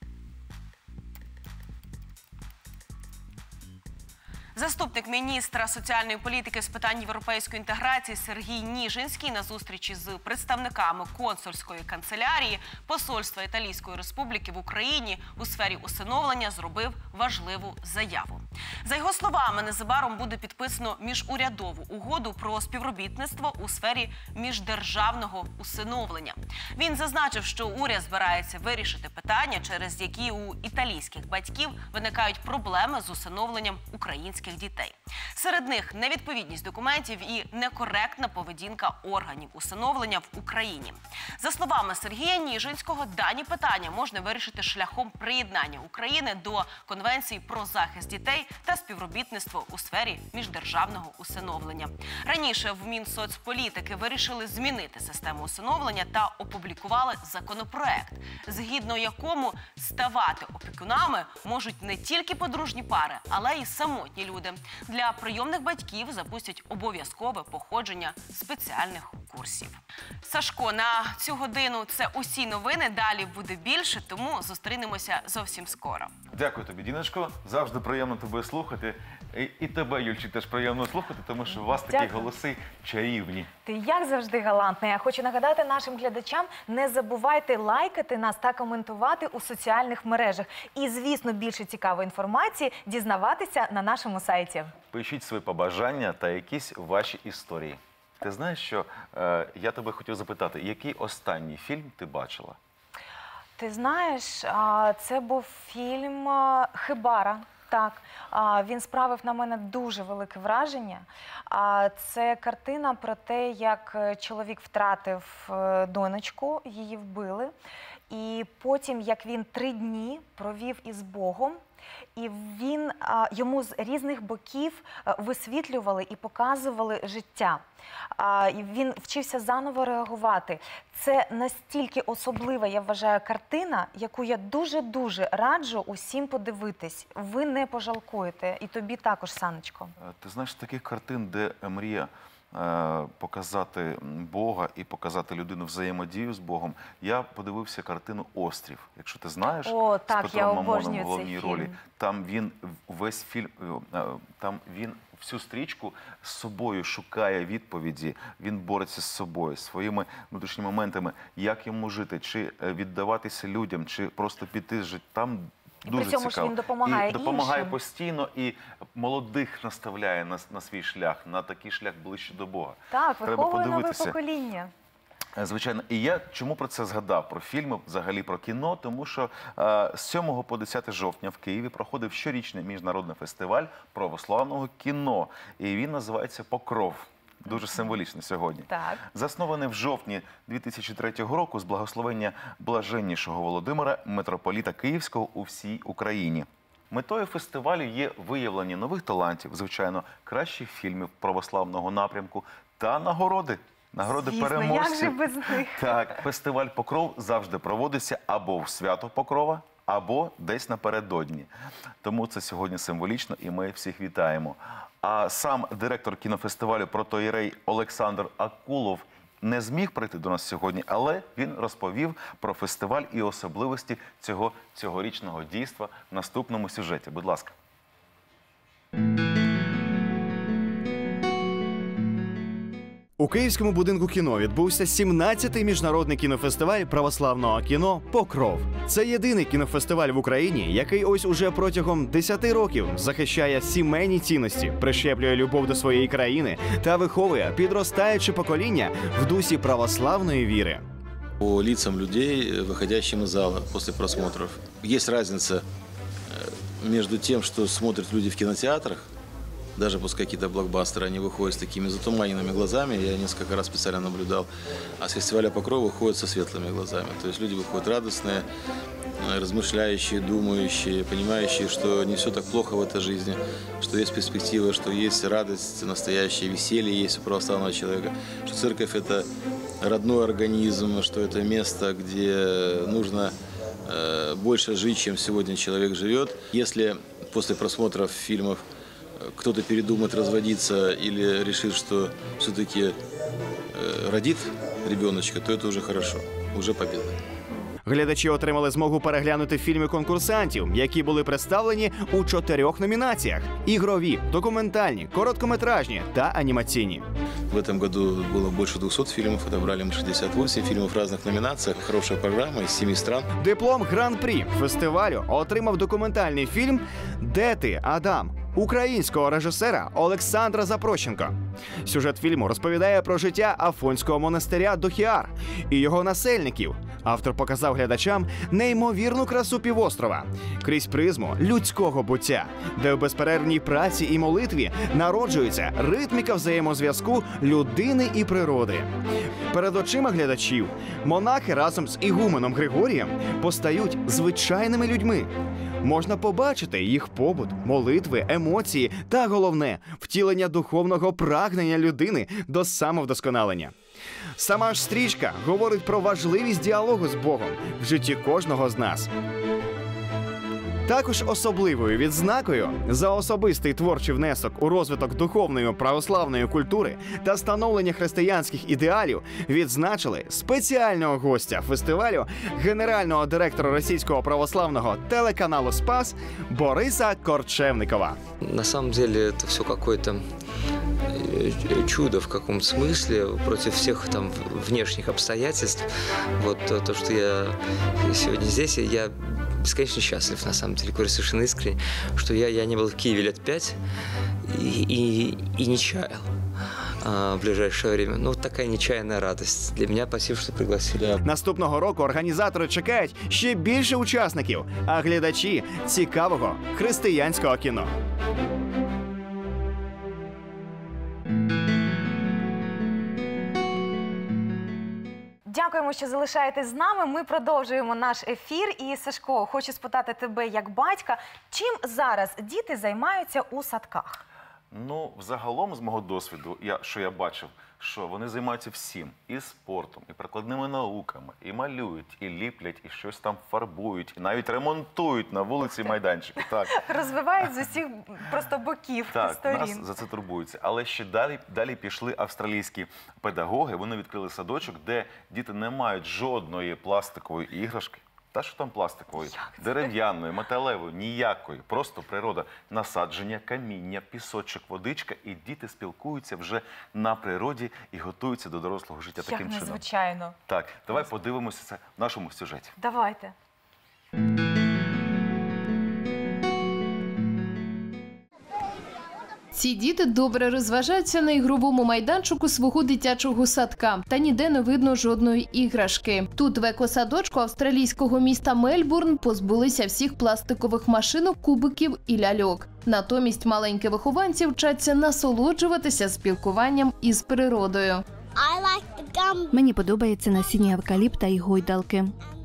Заступник міністра соціальної політики з питань європейської інтеграції Сергій Ніжинський на зустрічі з представниками консульської канцелярії Посольства Італійської Республіки в Україні у сфері усиновлення зробив важливу заяву. За його словами, незабаром буде підписано міжурядову угоду про співробітництво у сфері міждержавного усиновлення. Він зазначив, що уряд збирається вирішити питання, через які у італійських батьків виникають проблеми з усиновленням українських дітей. Серед них невідповідність документів і некоректна поведінка органів усиновлення в Україні. За словами Сергія Ніжинського, дані питання можна вирішити шляхом приєднання України до Конвенції про захист дітей та співробітництво у сфері міждержавного усиновлення. Раніше в Мінсоцполітики вирішили змінити систему усиновлення та опублікували законопроект, згідно якому ставати опікунами можуть не тільки подружні пари, але й самотні люди. Для прийомних батьків запустять обов'язкове походження спеціальних курсів. Сашко, на цю годину це усі новини. Далі буде більше, тому зустрінемося зовсім скоро. Дякую тобі, Діночко. Завжди приємно тебе слухати. І тебе, Юльчик, теж приємно слухати, тому що у вас такі Дякую. голоси чарівні. Ти як завжди галантний. Я хочу нагадати нашим глядачам, не забувайте лайкати нас та коментувати у соціальних мережах. І, звісно, більше цікавої інформації дізнаватися на нашому сайті. Пишіть свої побажання та якісь ваші історії. Ти знаєш, що я тебе хотів запитати, який останній фільм ти бачила? Ти знаєш, це був фільм «Хибара». Так, він справив на мене дуже велике враження. Це картина про те, як чоловік втратив донечку, її вбили. І потім, як він 3 дні провів із Богом, і йому з різних боків висвітлювали і показували життя. І він вчився заново реагувати. Це настільки особлива, я вважаю, картина, яку я дуже-дуже раджу усім подивитись. Ви не пожалкуєте. І тобі також, Саночко. Ти знаєш, таких картин, де мрія показати Бога і показати людину взаємодію з Богом. Я подивився картину «Острів». Якщо ти знаєш, О, з так, Петром я Мамоном в обожнюю головній цей ролі. фільм. Там він весь фільм, там він всю стрічку з собою шукає відповіді, він бореться з собою, своїми внутрішніми моментами, як йому жити, чи віддаватися людям, чи просто піти з життя. Там дуже при цьому ж цікаво. він допомагає і допомагає іншим. постійно, і молодих наставляє на свій шлях, на такий шлях ближче до Бога. Так, Треба виховує нове подивитися. покоління. Звичайно. І я чому про це згадав? Про фільми, взагалі про кіно, тому що з 7 по 10 жовтня в Києві проходив щорічний міжнародний фестиваль православного кіно. І він називається «Покров». Дуже символічно сьогодні. Так. Заснований в жовтні 2003 року з благословення блаженнішого Володимира, митрополіта Київського у всій Україні. Метою фестивалю є виявлення нових талантів, звичайно, кращих фільмів православного напрямку та нагороди. Нагороди Звісно, переможців. як же без них? Так, фестиваль «Покров» завжди проводиться або в свято Покрова, або десь напередодні. Тому це сьогодні символічно, і ми всіх вітаємо. А сам директор кінофестивалю «Протоієрей» Олександр Акулов не зміг прийти до нас сьогодні, але він розповів про фестиваль і особливості цьогорічного дійства в наступному сюжеті. Будь ласка. У Київському будинку кіно відбувся 17-й міжнародний кінофестиваль православного кіно «Покров». Це єдиний кінофестиваль в Україні, який ось уже протягом 10 років захищає сімейні цінності, прищеплює любов до своєї країни та виховує підростаюче покоління в дусі православної віри. По лицам людей, выходящим из зала после просмотров, есть разница между тем, что смотрят люди в кинотеатрах, даже пускай какие-то блокбастеры, они выходят с такими затуманенными глазами, я несколько раз специально наблюдал, а с фестиваля «Покров» выходят со светлыми глазами. То есть люди выходят радостные, размышляющие, думающие, понимающие, что не все так плохо в этой жизни, что есть перспектива, что есть радость, настоящее веселье есть у православного человека, что церковь – это родной организм, что это место, где нужно больше жить, чем сегодня человек живет. Если после просмотров фильмов кто-то передумает разводиться или решит, что все-таки родит ребеночка, то это уже хорошо, уже победа. Глядачі отримали змогу переглянути фільми конкурсантів, які були представлені у 4 номінаціях: ігрові, документальні, короткометражні та анімаційні. В этом году было больше 200 фильмов, отобрали мы 68 фильмов в разных номинациях. Хорошая программа из 7 стран. Диплом гран-прі фестивалю отримав документальний фільм «Де ти, Адам?» українського режисера Олександра Запрощенко. Сюжет фільму розповідає про життя Афонського монастиря Дохіар і його насельників. Автор показав глядачам неймовірну красу півострова крізь призму людського буття, де в безперервній праці і молитві народжується ритміка взаємозв'язку людини і природи. Перед очима глядачів монахи разом з ігуменом Григорієм постають звичайними людьми. Можна побачити їх побут, молитви, емоції та, головне, втілення духовного прагнення людини до самовдосконалення. Сама ж стрічка говорить про важливість діалогу з Богом в житті кожного з нас. Також особливою відзнакою за особистий творчий внесок у розвиток духовної православної культури та становлення християнських ідеалів відзначили спеціального гостя фестивалю, генерального директора російського православного телеканалу «Спас» Бориса Корчевникова. На самом деле это все какое-то чудо в каком-то смысле против всех там внешних обстоятельств. Вот то, что я сегодня здесь, я бесконечно счастлив, на самом деле, говорю совершенно искренне, что я не был в Киеве лет 5 и не чаял в ближайшее время. Ну, вот такая нечаянная радость. Для меня спасибо, что пригласили. Наступного року організатори чекають ще більше учасників, а глядачі – цікавого християнського кіно. Дякуємо, що залишаєтесь з нами. Ми продовжуємо наш ефір. І, Сашко, хочу спитати тебе як батька, чим зараз діти займаються у садках? Ну, взагалом, з мого досвіду, що я бачив, що вони займаються всім. І спортом, і прикладними науками, і малюють, і ліплять, і щось там фарбують, і навіть ремонтують на вулиці майданчики. Так. Розвивають з усіх просто боків, сторін. Так, нас за це турбуються. Але ще далі пішли австралійські педагоги. Вони відкрили садочок, де діти не мають жодної пластикової іграшки. Та що там пластикової? Дерев'яної, металевої, ніякої. Просто природа. Насадження, каміння, пісочок, водичка. І діти спілкуються вже на природі і готуються до дорослого життя таким чином. Як незвичайно. Так, давай подивимося це в нашому сюжеті. Давайте. Ці діти добре розважаються на ігровому майданчику свого дитячого садка. Та ніде не видно жодної іграшки. Тут в екосадочку австралійського міста Мельбурн позбулися всіх пластикових машинок, кубиків і ляльок. Натомість маленькі вихованці вчаться насолоджуватися спілкуванням із природою. Мені подобається насіння евкаліпта і гойдалки.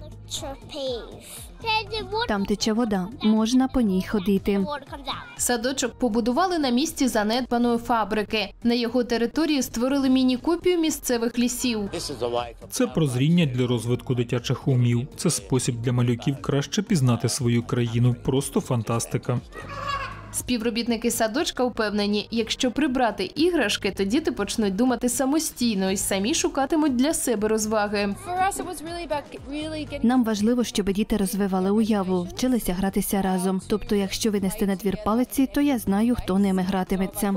Там тече вода, можна по ній ходити. Садочок побудували на місці занедбаної фабрики. На його території створили міні-копію місцевих лісів. Це прозріння для розвитку дитячих умів. Це спосіб для малюків краще пізнати свою країну. Просто фантастика. Співробітники садочка впевнені, якщо прибрати іграшки, то діти почнуть думати самостійно і самі шукатимуть для себе розваги. Нам важливо, щоб діти розвивали уяву, вчилися гратися разом. Тобто, якщо винести на двір палиці, то я знаю, хто ними гратиметься.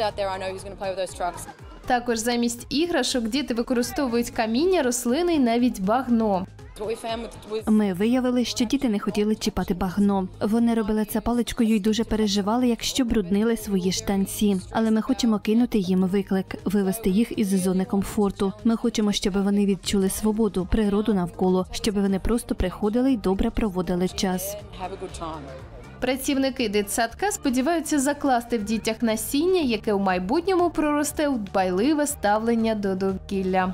Також замість іграшок діти використовують каміння, рослини і навіть багно. Ми виявили, що діти не хотіли чіпати багно. Вони робили це паличкою і дуже переживали, якщо бруднили свої штанці. Але ми хочемо кинути їм виклик, вивести їх із зони комфорту. Ми хочемо, щоб вони відчули свободу, природу навколо, щоб вони просто приходили і добре проводили час. Працівники дитсадка сподіваються закласти в дітях насіння, яке у майбутньому проросте у дбайливе ставлення до довкілля.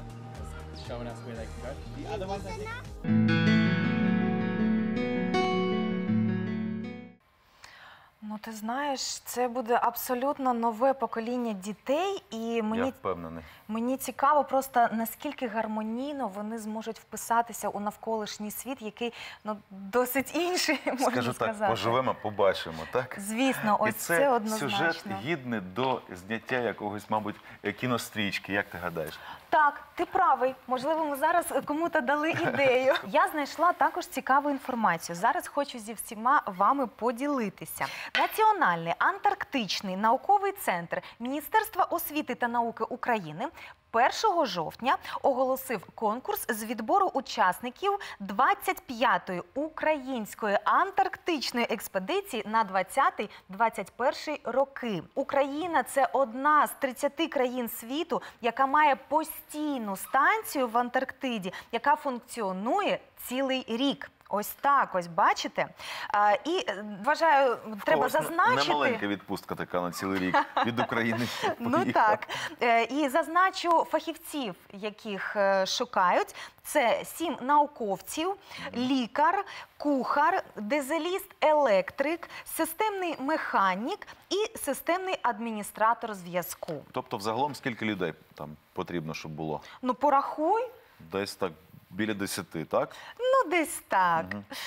Ну, ти знаєш, це буде абсолютно нове покоління дітей, і Я мені впевнений. Мені цікаво просто, наскільки гармонійно вони зможуть вписатися у навколишній світ, який досить інший, можна Скажу сказати. так, поживемо, побачимо, так? Звісно, ось це однозначно. Сюжет гідний до зняття якогось, мабуть, кінострічки, як ти гадаєш? Так, ти правий. Можливо, ми зараз кому-то дали ідею. Я знайшла також цікаву інформацію. Зараз хочу зі всіма вами поділитися. Національний антарктичний науковий центр Міністерства освіти та науки України 1 жовтня оголосив конкурс з відбору учасників 25-ї української антарктичної експедиції на 20-21 роки. Україна – це одна з 30 країн світу, яка має постійну станцію в Антарктиді, яка функціонує цілий рік. Ось так, ось бачите. І вважаю, треба зазначити... Не маленька відпустка така на цілий рік від України. Ну так. І зазначу фахівців, яких шукають. Це 7 науковців, лікар, кухар, дизеліст-електрик, системний механік і системний адміністратор зв'язку. Тобто, взагалом, скільки людей там потрібно, щоб було? Ну, порахуй. Десь так. Біля 10, так? Ну, десь так.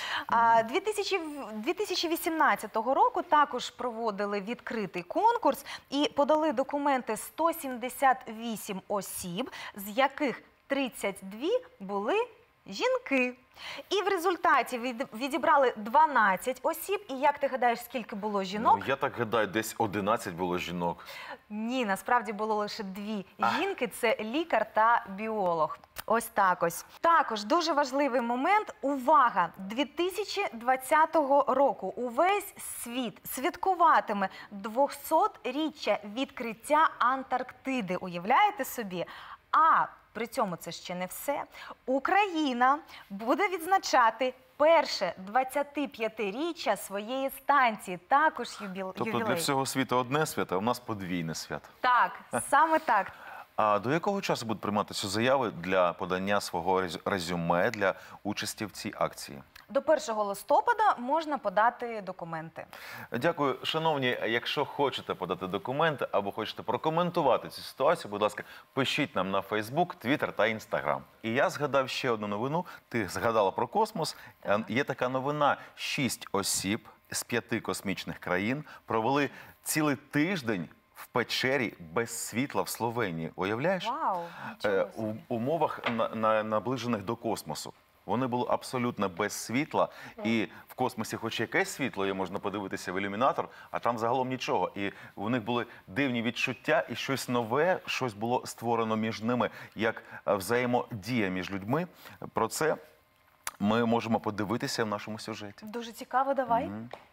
2018 року також проводили відкритий конкурс і подали документи 178 осіб, з яких 32 були жінки. І в результаті відібрали 12 осіб. І як ти гадаєш, скільки було жінок? Ну, я так гадаю, десь 11 було жінок. Ні, насправді було лише 2 жінки. Це лікар та біолог. Ось так ось. Також дуже важливий момент. Увага! 2020 року увесь світ святкуватиме 200-річчя відкриття Антарктиди. Уявляєте собі? А при цьому це ще не все. Україна буде відзначати перше 25-річчя своєї станції. Також ювілей. Тобто для всього світу одне свято, а у нас подвійне свято. Так, саме так. А до якого часу будуть прийматися заяви для подання свого резюме для участі в цій акції? До 1 листопада можна подати документи. Дякую. Шановні, якщо хочете подати документи або хочете прокоментувати цю ситуацію, будь ласка, пишіть нам на Facebook, Twitter та Instagram. І я згадав ще одну новину. Ти згадала про космос. Є така новина. 6 осіб з 5 космічних країн провели цілий тиждень в печері без світла в Словенії. Уявляєш? Вау! У умовах, наближених до космосу. Вони були абсолютно без світла, і в космосі хоч якесь світло є, можна подивитися в ілюмінатор, а там загалом нічого. І у них були дивні відчуття, і щось нове, щось було створено між ними, як взаємодія між людьми. Про це ми можемо подивитися в нашому сюжеті. Дуже цікаво, давай.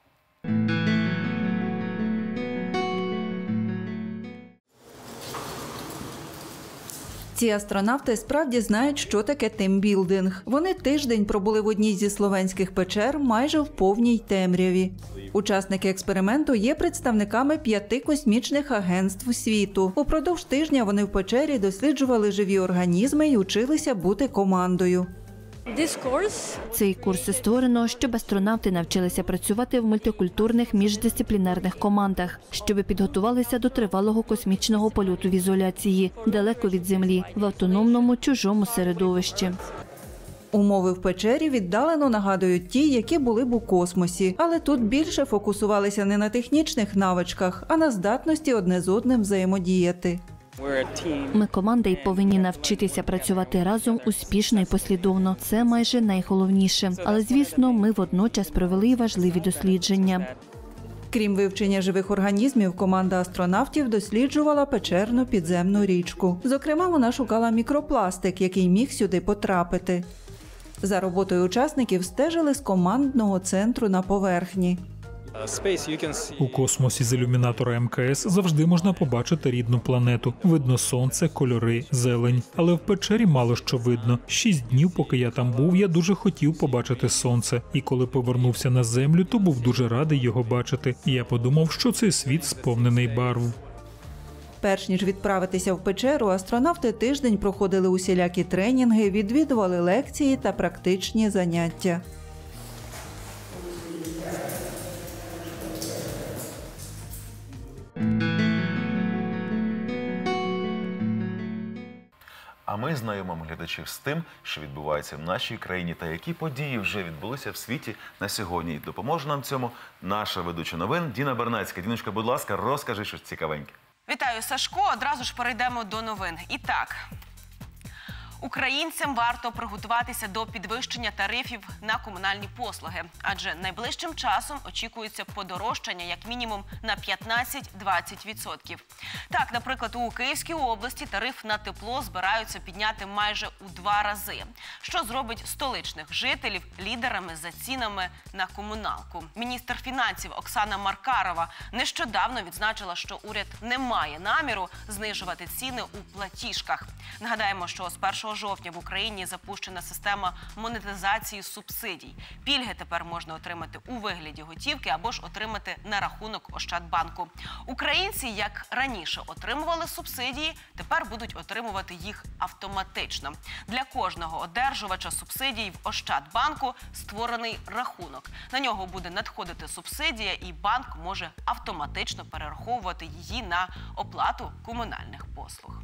Ці астронавти справді знають, що таке тимбілдинг. Вони тиждень пробули в одній зі словенських печер майже в повній темряві. Учасники експерименту є представниками 5 космічних агентств світу. Упродовж тижня вони в печері досліджували живі організми і училися бути командою. Цей курс створено, щоб астронавти навчилися працювати в мультикультурних міждисциплінарних командах, щоб підготувалися до тривалого космічного польоту в ізоляції, далеко від Землі, в автономному чужому середовищі. Умови в печері віддалено нагадують ті, які були б у космосі. Але тут більше фокусувалися не на технічних навичках, а на здатності одне з одним взаємодіяти. Ми команда і повинні навчитися працювати разом успішно і послідовно. Це майже найголовніше. Але, звісно, ми водночас провели й важливі дослідження. Крім вивчення живих організмів, команда астронавтів досліджувала печерну підземну річку. Зокрема, вона шукала мікропластик, який міг сюди потрапити. За роботою учасників стежили з командного центру на поверхні. У космосі з ілюмінатора МКС завжди можна побачити рідну планету. Видно сонце, кольори, зелень. Але в печері мало що видно. 6 днів, поки я там був, я дуже хотів побачити сонце. І коли повернувся на Землю, то був дуже радий його бачити. І я подумав, що цей світ сповнений барв. Перш ніж відправитися в печеру, астронавти тиждень проходили усілякі тренінги, відвідували лекції та практичні заняття. ми знайомимо глядачів з тим, що відбувається в нашій країні та які події вже відбулися в світі на сьогодні. І допоможе нам цьому наша ведуча новин Діна Бернацька. Діночка, будь ласка, розкажи щось цікавеньке. Вітаю, Сашко. Одразу ж перейдемо до новин. І так, українцям варто приготуватися до підвищення тарифів на комунальні послуги, адже найближчим часом очікується подорожчання як мінімум на 15-20%. Так, наприклад, у Київській області тариф на тепло збираються підняти майже у 2 рази, що зробить столичних жителів лідерами за цінами на комуналку. Міністр фінансів Оксана Маркарова нещодавно відзначила, що уряд не має наміру знижувати ціни у платіжках. Нагадаємо, що з 1 жовтня в Україні запущена система монетизації субсидій. Пільги тепер можна отримати у вигляді готівки або ж отримати на рахунок Ощадбанку. Українці, як раніше отримували субсидії, тепер будуть отримувати їх автоматично. Для кожного одержувача субсидій в Ощадбанку створений рахунок. На нього буде надходити субсидія, і банк може автоматично перераховувати її на оплату комунальних послуг.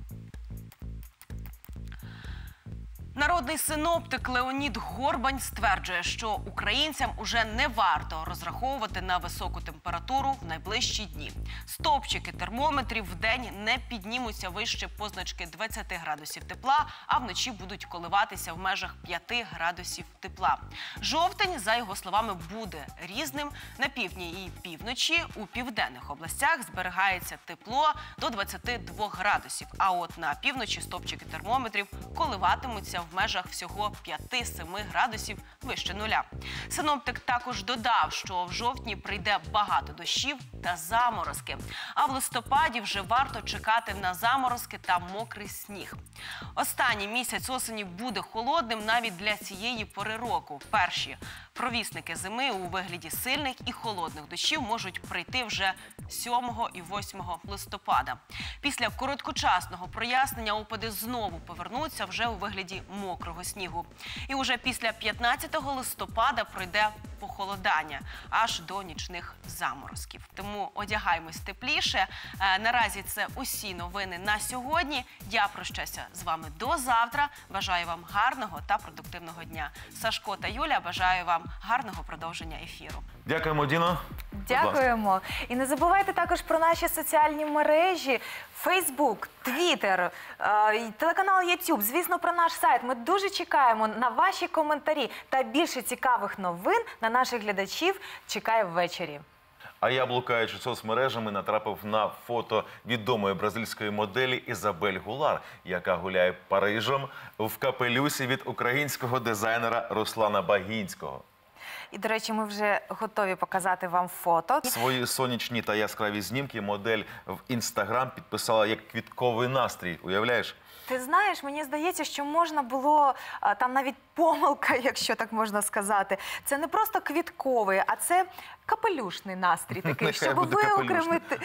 Народний синоптик Леонід Горбань стверджує, що українцям уже не варто розраховувати на високу температуру в найближчі дні. Стовпчики термометрів вдень не піднімуться вище позначки 20 градусів тепла, а вночі будуть коливатися в межах 5 градусів тепла. Жовтень, за його словами, буде різним. На півдні і півночі у південних областях зберігається тепло до 22 градусів, а от на півночі стовпчики термометрів коливатимуться в межах всього 5-7 градусів вище нуля. Синоптик також додав, що в жовтні прийде багато дощів та заморозки, а в листопаді вже варто чекати на заморозки та мокрий сніг. Останній місяць осені буде холодним навіть для цієї пори року. Перші провісники зими у вигляді сильних і холодних дощів можуть прийти вже 7 і 8 листопада. Після короткочасного прояснення опади знову повернуться вже у вигляді мокрого снігу. І уже після 15 листопада пройде похолодання аж до нічних заморозків. Тому одягаємось тепліше. Наразі це усі новини на сьогодні. Я прощаюся з вами до завтра. Бажаю вам гарного та продуктивного дня. Сашко та Юля, бажаю вам гарного продовження ефіру. Дякуємо, Діно. Дякуємо. І не забувайте також про наші соціальні мережі. Фейсбук, Твіттер, телеканал Ютуб, звісно, про наш сайт. Ми дуже чекаємо на ваші коментарі та більше цікавих новин на наших глядачів чекає ввечері. А я, блукаючи соцмережами, натрапив на фото відомої бразильської моделі Ізабель Гулар, яка гуляє Парижем в капелюсі від українського дизайнера Руслана Багінського. І, до речі, ми вже готові показати вам фото. Свої сонячні та яскраві знімки модель в Інстаграм підписала як квітковий настрій. Уявляєш? Ти знаєш, мені здається, що можна було, там навіть помилка, якщо так можна сказати. Це не просто квітковий, а це капелюшний настрій такий, щоб виокремити,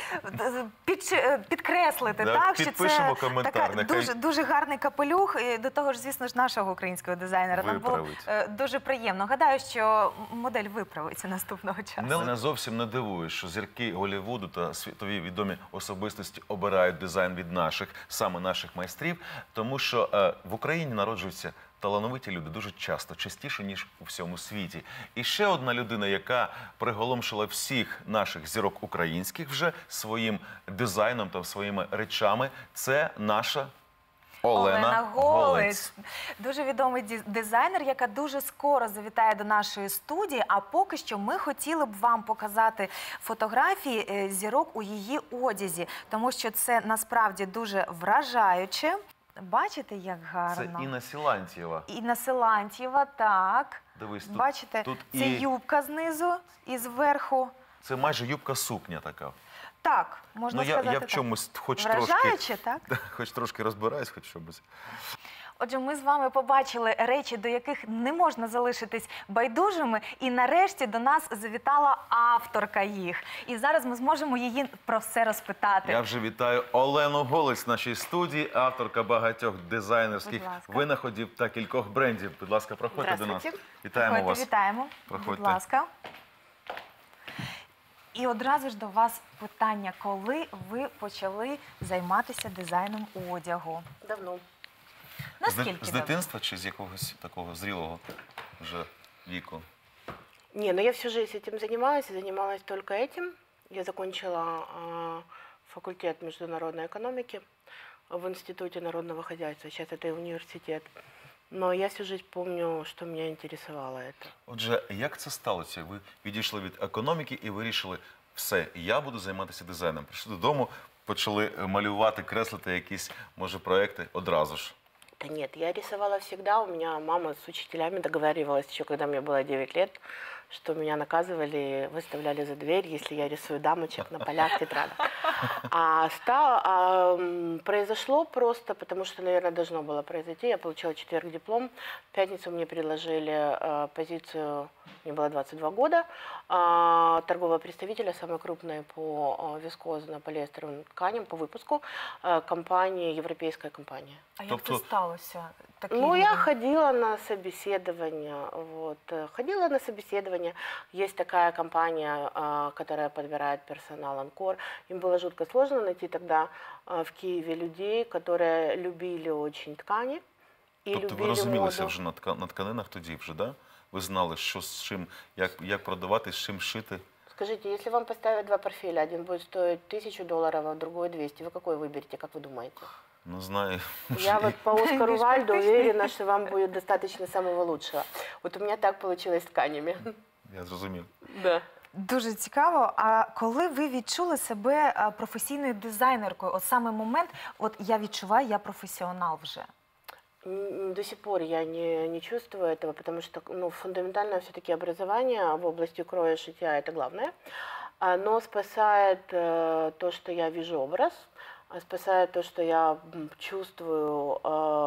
підкреслити, так, що це дуже гарний капелюх. І до того ж, звісно ж, нашого українського дизайнера. Нам було дуже приємно. Гадаю, що модель виправиться наступного часу. Мене зовсім не дивує, що зірки Голлівуду та світові відомі особистості обирають дизайн від саме наших майстрів, тому що в Україні народжуються талановиті люди дуже часто, частіше, ніж у всьому світі. І ще одна людина, яка приголомшила всіх наших зірок українських вже своїм дизайном та своїми речами, це наша Олена Голець. Дуже відомий дизайнер, яка дуже скоро завітає до нашої студії. А поки що ми хотіли б вам показати фотографії зірок у її одязі, тому що це насправді дуже вражаюче. Бачите, як гарно? Це Інна Силантьєва. Інна Силантьєва, так. Дивись, бачите, це юбка знизу і зверху. Це майже юбка-сукня така. Так, можна сказати. Я в чомусь хоч вражаюче, так? Хоч трошки розбираюсь, хоч чомусь. Отже, ми з вами побачили речі, до яких не можна залишитись байдужими. І нарешті до нас завітала авторка їх. І зараз ми зможемо її про все розпитати. Я вже вітаю Олену Голець в нашій студії, авторка багатьох дизайнерських винаходів та кількох брендів. Будь ласка, проходьте до нас. Вітаємо вас. Вітаємо. Будь ласка. І одразу ж до вас питання, коли ви почали займатися дизайном одягу? Давно. Наскільки З давно? дитинства чи з якогось такого зрілого вже віку? Не, ну я всю жизнь этим занималась только этим. Я закончила факультет международной экономики в Институте народного хозяйства. Сейчас это и университет. Но я всю жизнь помню, что меня интересовало это. Отже, як це сталося? Ви відійшли від економіки і вирішили, все, я буду займатися дизайном. Прийшли додому, почали малювати, креслити якісь, може, проекти одразу ж. Да нет, я рисовала всегда. У меня мама с учителями договаривалась еще, когда мне было 9 лет, что меня наказывали, выставляли за дверь, если я рисую дамочек на полях тетрадок. Произошло просто, потому что, наверное, должно было произойти. Я получила в четверг диплом. В пятницу мне предложили позицию, мне было 22 года, торгового представителя, самой крупной по вискозно-полиэстеровым тканям, по выпуску, компании, европейская компания. А як це сталося? Ну, я ходила на собеседование, ходила на собеседование. Есть такая компания, которая подбирает персонал Анкор. Им было жутко сложно найти тогда в Киеве людей, которые любили очень ткани и Тобто ви любили розумілися моду. вже на тканинах тоді вже, да? Ви знали, що з чим, як продавати, з чим шити? Скажите, если вам поставят два портфеля, один будет стоить $1000, а другой 200, вы какой выберете, как вы думаете? Не знаю. Я вот по Оскару Вальду уверена, что вам будет достаточно самого лучшего. Вот у меня так получилось с тканями. Я зрозумів. Да. Дуже цікаво. А коли ви відчули себе професійною дизайнеркою, от саме момент, от я відчуваю, я професіонал вже. До сих пор я не чувствую этого, потому что фундаментальное все-таки образование в области кроя и шитья – это главное. Но спасает то, что я вижу образ, спасает то, что я чувствую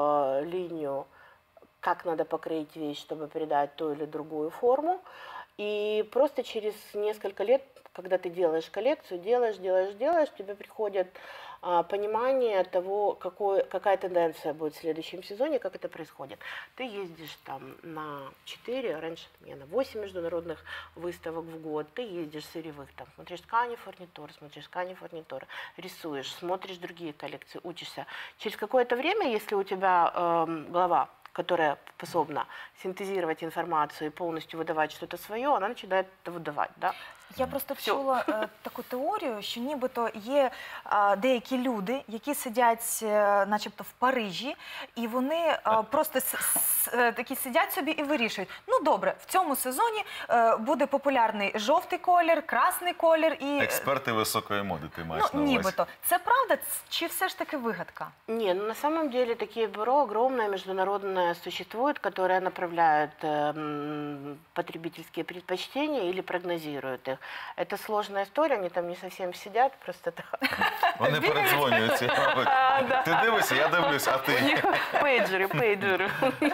линию, как надо покрыть вещь, чтобы передать ту или другую форму. И просто через несколько лет, когда ты делаешь коллекцию, делаешь, тебе приходит понимание того, какая тенденция будет в следующем сезоне, как это происходит. Ты ездишь там на 4, раньше я на 8 международных выставок в год, ты ездишь сырьевых, там, смотришь ткани, фурнитур, рисуешь, смотришь другие коллекции, учишься. Через какое-то время, если у тебя голова, которая способна синтезировать информацию и полностью выдавать что-то свое, она начинает это выдавать, да? Я просто чула таку теорію, що нібито є деякі люди, які сидять начебто в Парижі, і вони просто такі сидять собі і вирішують, ну добре, в цьому сезоні буде популярний жовтий колір, красний колір і... Експерти високої моди ти маєш на увазі. Нібито. Це правда чи все ж таки вигадка? Не, ну на самом деле такие бюро огромное, международное существует, которые направляют потребительские предпочтения или прогнозируют их. Это сложная история, они там не совсем сидят, просто так. Вони передзвонюються. Ти дивишся, я дивлюсь, а ти? Пейджери.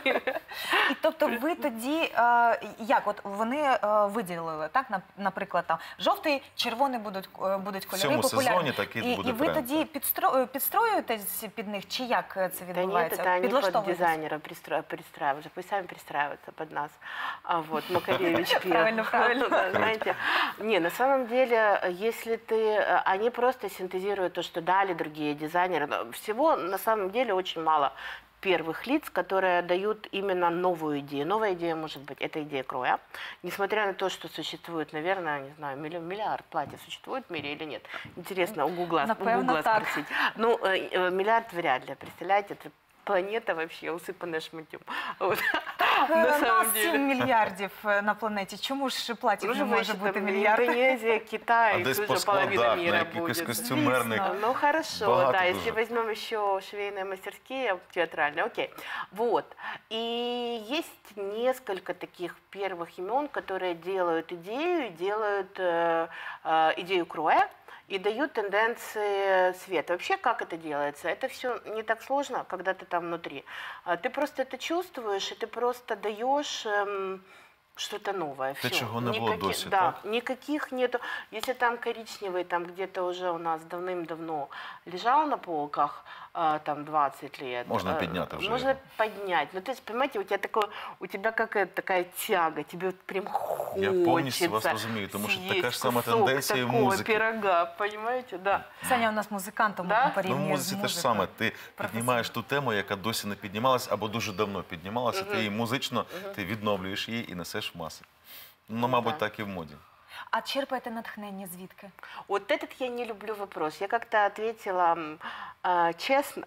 І тобто ви тоді, як, от вони виділили, так, наприклад, там жовтий, червоний будуть кольори популярні. В цьому сезоні такий буде І ви тренд. тоді підстроюєтесь під них, чи як це Да нет, відбувається? это они под дизайнера пристраиваются, пусть сами пристраиваются под нас. Вот, Макаревич пьет. Правильно. Знаете, не, на самом деле, если они просто синтезируют то, что дали другие дизайнеры. Всего, на самом деле, очень мало первых лиц, которые дают именно новую идею. Новая идея может быть, это идея кроя. Несмотря на то, что существует, наверное, не знаю, миллиард платьев существует в мире или нет. Интересно, у Гугла спросить. Ну, миллиард вряд ли, представляете, это планета вообще усыпанная шматьем. Вот. На самом деле. 7 мільярдів на планеті. Чому ж платів не може бути мільярд? Индонезия, Китай, десь по уже половина складах, мира на якихось будет. костюмерних. Ну хорошо, Багато да, дуже. если возьмем еще швейные мастерские, театральные, окей. Вот. И есть несколько таких первых имен, которые делают идею кроя, и дают тенденции цвета. Вообще, как это делается? Это все не так сложно, когда ты там внутри. Ты просто это чувствуешь, и ты просто даешь что-то новое. Те, всё. чего не было досі, да, так? никаких нету. Если там коричневый, там где-то уже у нас давным-давно лежал на полках, там 20 лет. Можно поднять уже Можно его. поднять. Ну, то есть, понимаете, у тебя какая-то такая тяга, тебе вот прям хочется. Я повністю вас розумію, тому що така ж сама кусок тенденція і в такого музиці. пирога, понимаете, да. Саня у нас музикант, тому Да? Ну, в порівнює з музиці те ж музикою. саме. Ти піднімаєш ту тему, яка досі не піднімалась або дуже давно піднімалася, ти її музично, ти відновлюєш її і несеш в маси. Ну, мабуть, так і в моді. А черпаєте натхнення звідки? Вот этот я не люблю вопрос. Я как-то ответила честно.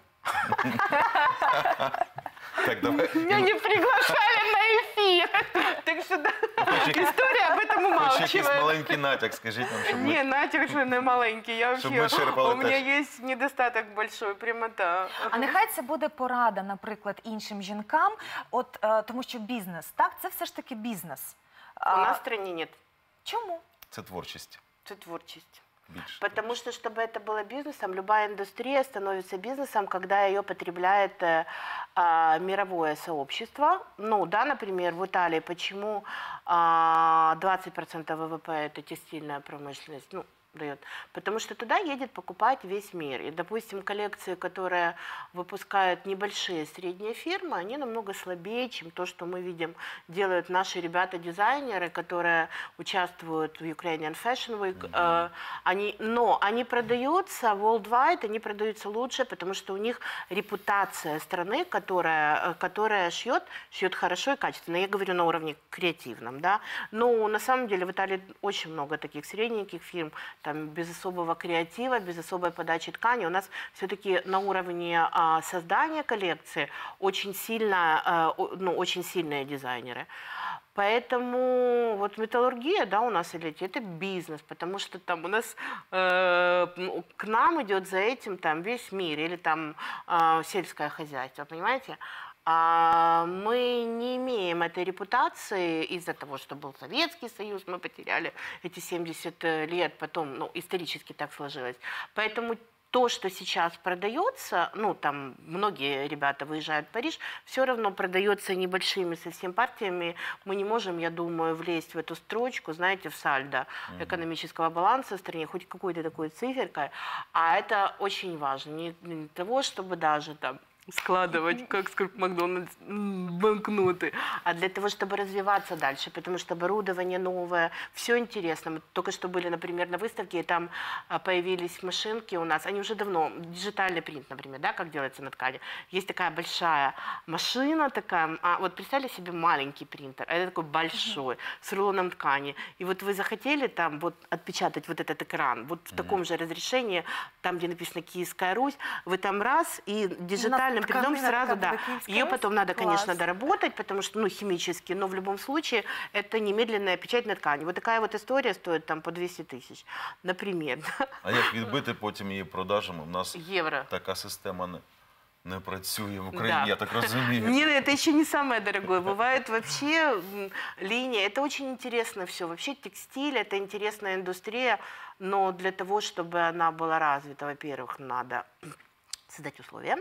Так, давай. Меня не приглашали на эфир. Так что да, история об этом Хоч якийсь умалчивает. маленький натяк, скажіть нам, щоб ми... Не, натяк же не маленький. Я Щоб вообще, ми черпали у меня теж. есть недостаток большой, прямота. А нехай це буде порада, наприклад, іншим жінкам, тому що бізнес, так, це все ж таки бізнес. У нас в стране нет. Чому? Це творчість. Это творчесть. Більше. Потому что, чтобы это было бизнесом, любая индустрия становится бизнесом, когда ее потребляет мировое сообщество. Ну, да, например, в Италии почему 20% ВВП это текстильная промышленность, ну, дает. Потому что туда едет покупать весь мир. И, допустим, коллекции, которые выпускают небольшие средние фирмы, они намного слабее, чем то, что мы видим, делают наши ребята-дизайнеры, которые участвуют в Ukrainian Fashion Week. Но они продаются worldwide, они продаются лучше, потому что у них репутация страны, которая шьет хорошо и качественно. Я говорю на уровне креативном, да. Но на самом деле в Италии очень много таких средненьких фирм, там, без особого креатива, без особой подачи ткани. У нас все-таки на уровне создания коллекции очень сильные дизайнеры. Поэтому вот металлургия, да, у нас это бизнес, потому что там у нас к нам идет за этим там весь мир или там сельское хозяйство, понимаете? Мы не имеем этой репутации из-за того, что был Советский Союз, мы потеряли эти 70 лет, потом, ну, исторически так сложилось. Поэтому то, что сейчас продается, ну, там многие ребята выезжают в Париж, все равно продается небольшими совсем партиями. Мы не можем, я думаю, влезть в эту строчку, знаете, в сальдо экономического баланса в стране, хоть какой-то такой циферкой. А это очень важно. Не для того, чтобы даже там складывать, как скажет Макдональдс, банкноты, а для того, чтобы развиваться дальше, потому что оборудование новое, все интересно. Мы только что были, например, на выставке, и там появились машинки у нас, они уже давно, диджитальный принт, например, да, как делается на ткани. Есть такая большая машина такая, вот представьте себе маленький принтер, а это такой большой, с рулоном ткани. И вот вы захотели там вот отпечатать вот этот экран, вот в таком же разрешении, там, где написано «Киевская Русь», вы там раз, и диджитальный придом сразу, да. Ее потом надо, конечно, доработать, потому что, ну, химически, но в любом случае это немедленная печать на ткани. Вот такая вот история стоит там по 200 тысяч, например. А як відбити потім її продажами? У нас Євро. така система не працює в Україні, я так розумію. Нет, это еще не самое дорогое. Бывает вообще линия. Это очень интересно все. Вообще текстиль – это интересная индустрия, но для того, чтобы она была развита, во-первых, надо создать условия.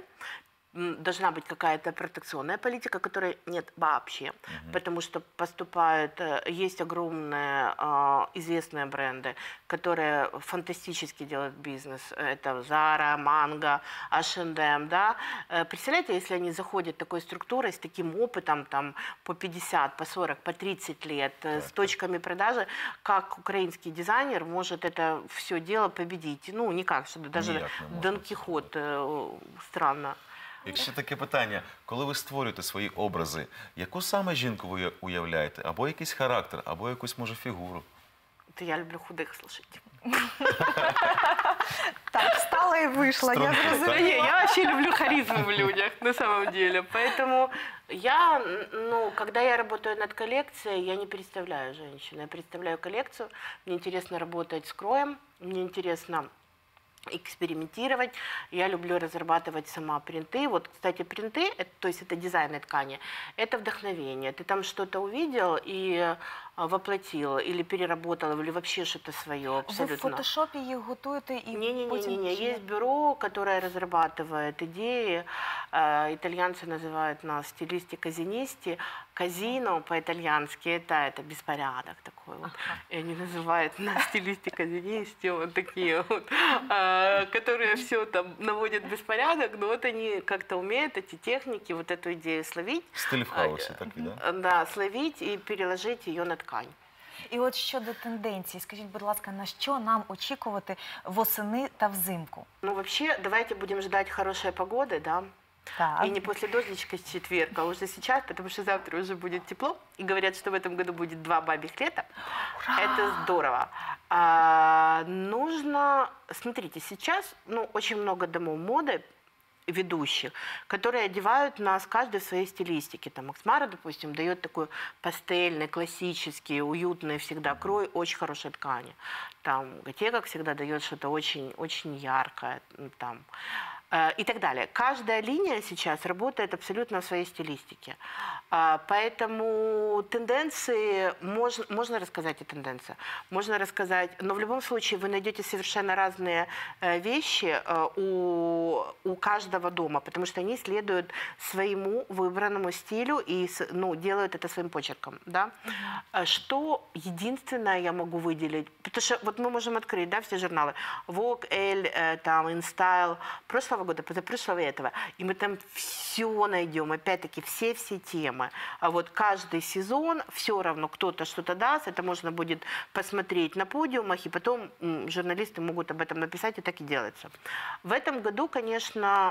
Должна быть какая-то протекционная политика, которой нет вообще, потому что поступают, есть огромные известные бренды, которые фантастически делают бизнес, это Zara, Mango, H&M, да. Представляете, если они заходят такой структурой, с таким опытом, там, по 50, по 40, по 30 лет, с точками продажи, как украинский дизайнер может это все дело победить? Ну, никак, что даже Дон Кихот, странно. І ще таке питання, коли ви створюєте свої образи, яку саме жінку ви уявляєте? Або якийсь характер, або якусь, може, фігуру? Это я люблю худых, слушайте. Так, встала и вышла, я зрозумела. Я вообще люблю харизму в людях, на самом деле. Поэтому я, ну, когда я работаю над коллекцией, я не представляю женщину, я представляю коллекцию. Мне интересно работать с кроем, мне интересно экспериментировать. Я люблю разрабатывать сама принты. Вот, кстати, принты, то есть это дизайн ткани, это вдохновение. Ты там что-то увидел, и воплотил или переработал, или вообще что-то свое Ви в абсолютно. фотошопі їх готуєте і потім... Не-не-не, есть бюро, которое разрабатывает идеи. Итальянцы называют нас стилисти-казинисти. Казино по-итальянски это беспорядок такой вот. И они называют нас стилисти-казинисти, вот такие вот, которые все там наводят беспорядок, но вот они как-то умеют эти техники, вот эту идею словить. Стиль в хаосе такий, да? Да, словить и переложить ее на ткань. І от щодо тенденцій, скажіть, будь ласка, на що нам очікувати восени та взимку? Ну, вообще, давайте будем ждать хорошей погоды, да? Так. И не после дождичка с четверга, а уже сейчас, потому что завтра уже будет тепло. И говорят, что в этом году будет 2 бабьих лета. Ура! Это здорово. Нужно, смотрите, сейчас очень много домов моды, ведущих, которые одевают нас каждый в своей стилистике. Там Максмара, допустим, дает такой пастельный, классический, уютный всегда крой очень хорошей ткани. Там Готье, как всегда, дает что-то очень, очень яркое. Там, и так далее. Каждая линия сейчас работает абсолютно в своей стилистике. Поэтому тенденции, можно рассказать о тенденциях, можно рассказать, но в любом случае вы найдете совершенно разные вещи у каждого дома, потому что они следуют своему выбранному стилю и делают это своим почерком. Да? Что единственное я могу выделить, потому что вот мы можем открыть, да, все журналы, Vogue, Elle, там, InStyle, прошлого года, позапрошлого этого, и мы там все найдем, опять-таки все темы. А вот каждый сезон все равно кто-то что-то даст, это можно будет посмотреть на подиумах, и потом журналисты могут об этом написать, и так и делается. В этом году, конечно,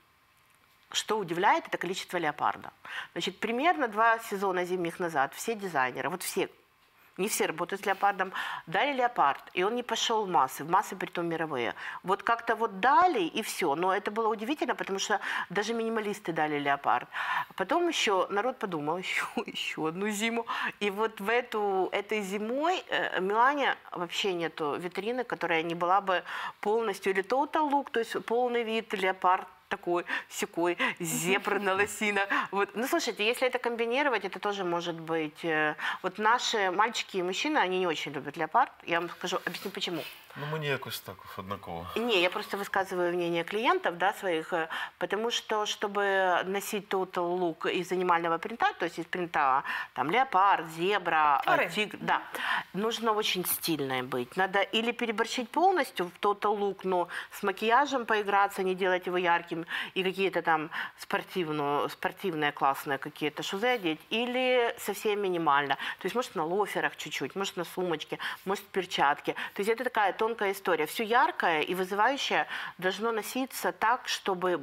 что удивляет, это количество леопарда. Значит, примерно 2 сезона зимних назад все дизайнеры, вот все, не все работают с леопардом, дали леопард, и он не пошел в массы притом мировые. Вот как-то вот дали, и все. Но это было удивительно, потому что даже минималисты дали леопард. Потом еще народ подумал, еще одну зиму. И вот этой зимой в Милане вообще нету витрины, которая не была бы полностью или total look, то есть полный вид, леопард, такой, сякой, зебра, лосина. Вот. Ну, слушайте, если это комбинировать, это тоже может быть... Вот наши мальчики и мужчины, они не очень любят леопард. Я вам скажу, объясню почему. Ну, мені якось так однаково. Не, я просто высказываю мнение клиентов, да, своих, потому что, чтобы носить total look из анимального принта, то есть из принта, там, леопард, зебра, тигр, да, нужно очень стильной быть. Надо или переборщить полностью в total look, но с макияжем поиграться, не делать его ярким, и какие-то там спортивные классные какие-то шузы одеть, или совсем минимально. То есть, может, на лоферах чуть-чуть, может, на сумочке, может, в перчатке. То есть, это такая тонкая история. Все яркое и вызывающее должно носиться так, чтобы,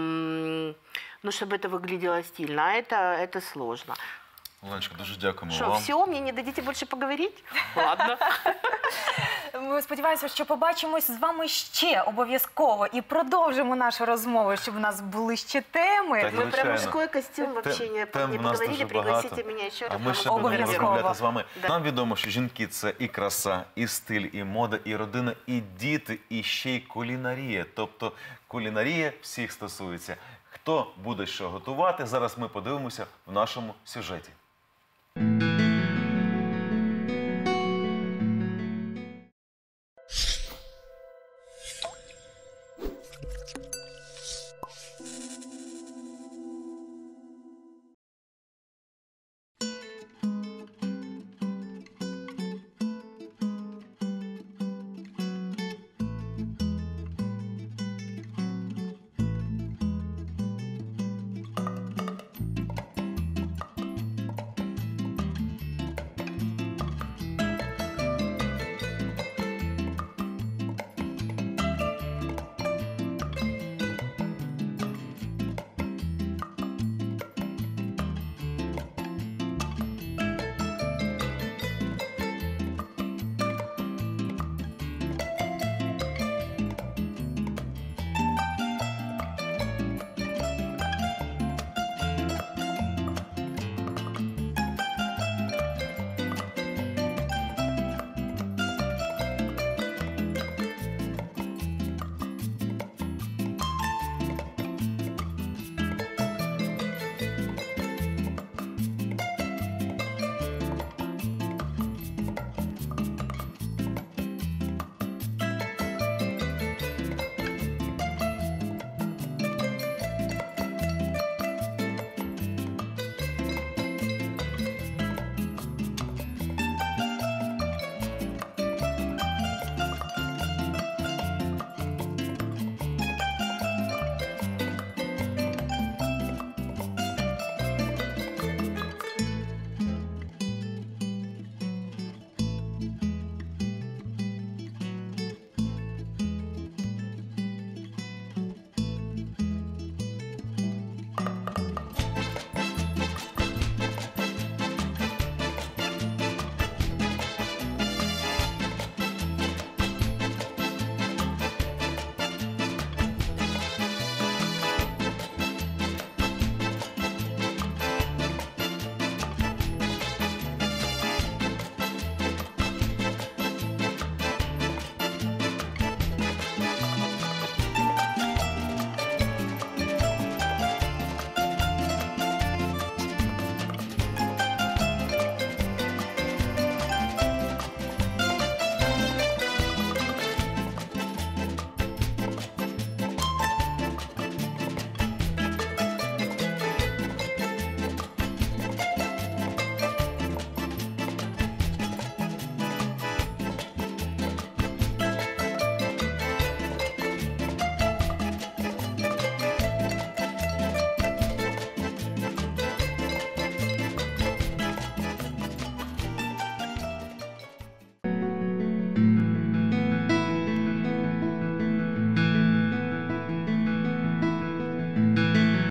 чтобы это выглядело стильно. А это сложно. Оленочка, дуже дякуємо Что, вам. все? Мне не дадите больше поговорить? Ладно. Ми сподіваємося, що побачимось з вами ще обов'язково і продовжимо нашу розмову, щоб у нас були ще теми. Так, Мы про звичайно. мужской костюм вообще не Тем в нас поговорили. дуже Пригласите багато. меня еще А раз. ми ще будемо Обов'язково. розмовляти з вами. Да. Нам відомо, що жінки – це і краса, і стиль, і мода, і родина, і діти, і ще й кулінарія. Тобто кулінарія всіх стосується. Хто буде що готувати, зараз ми подивимося в нашому сюжеті.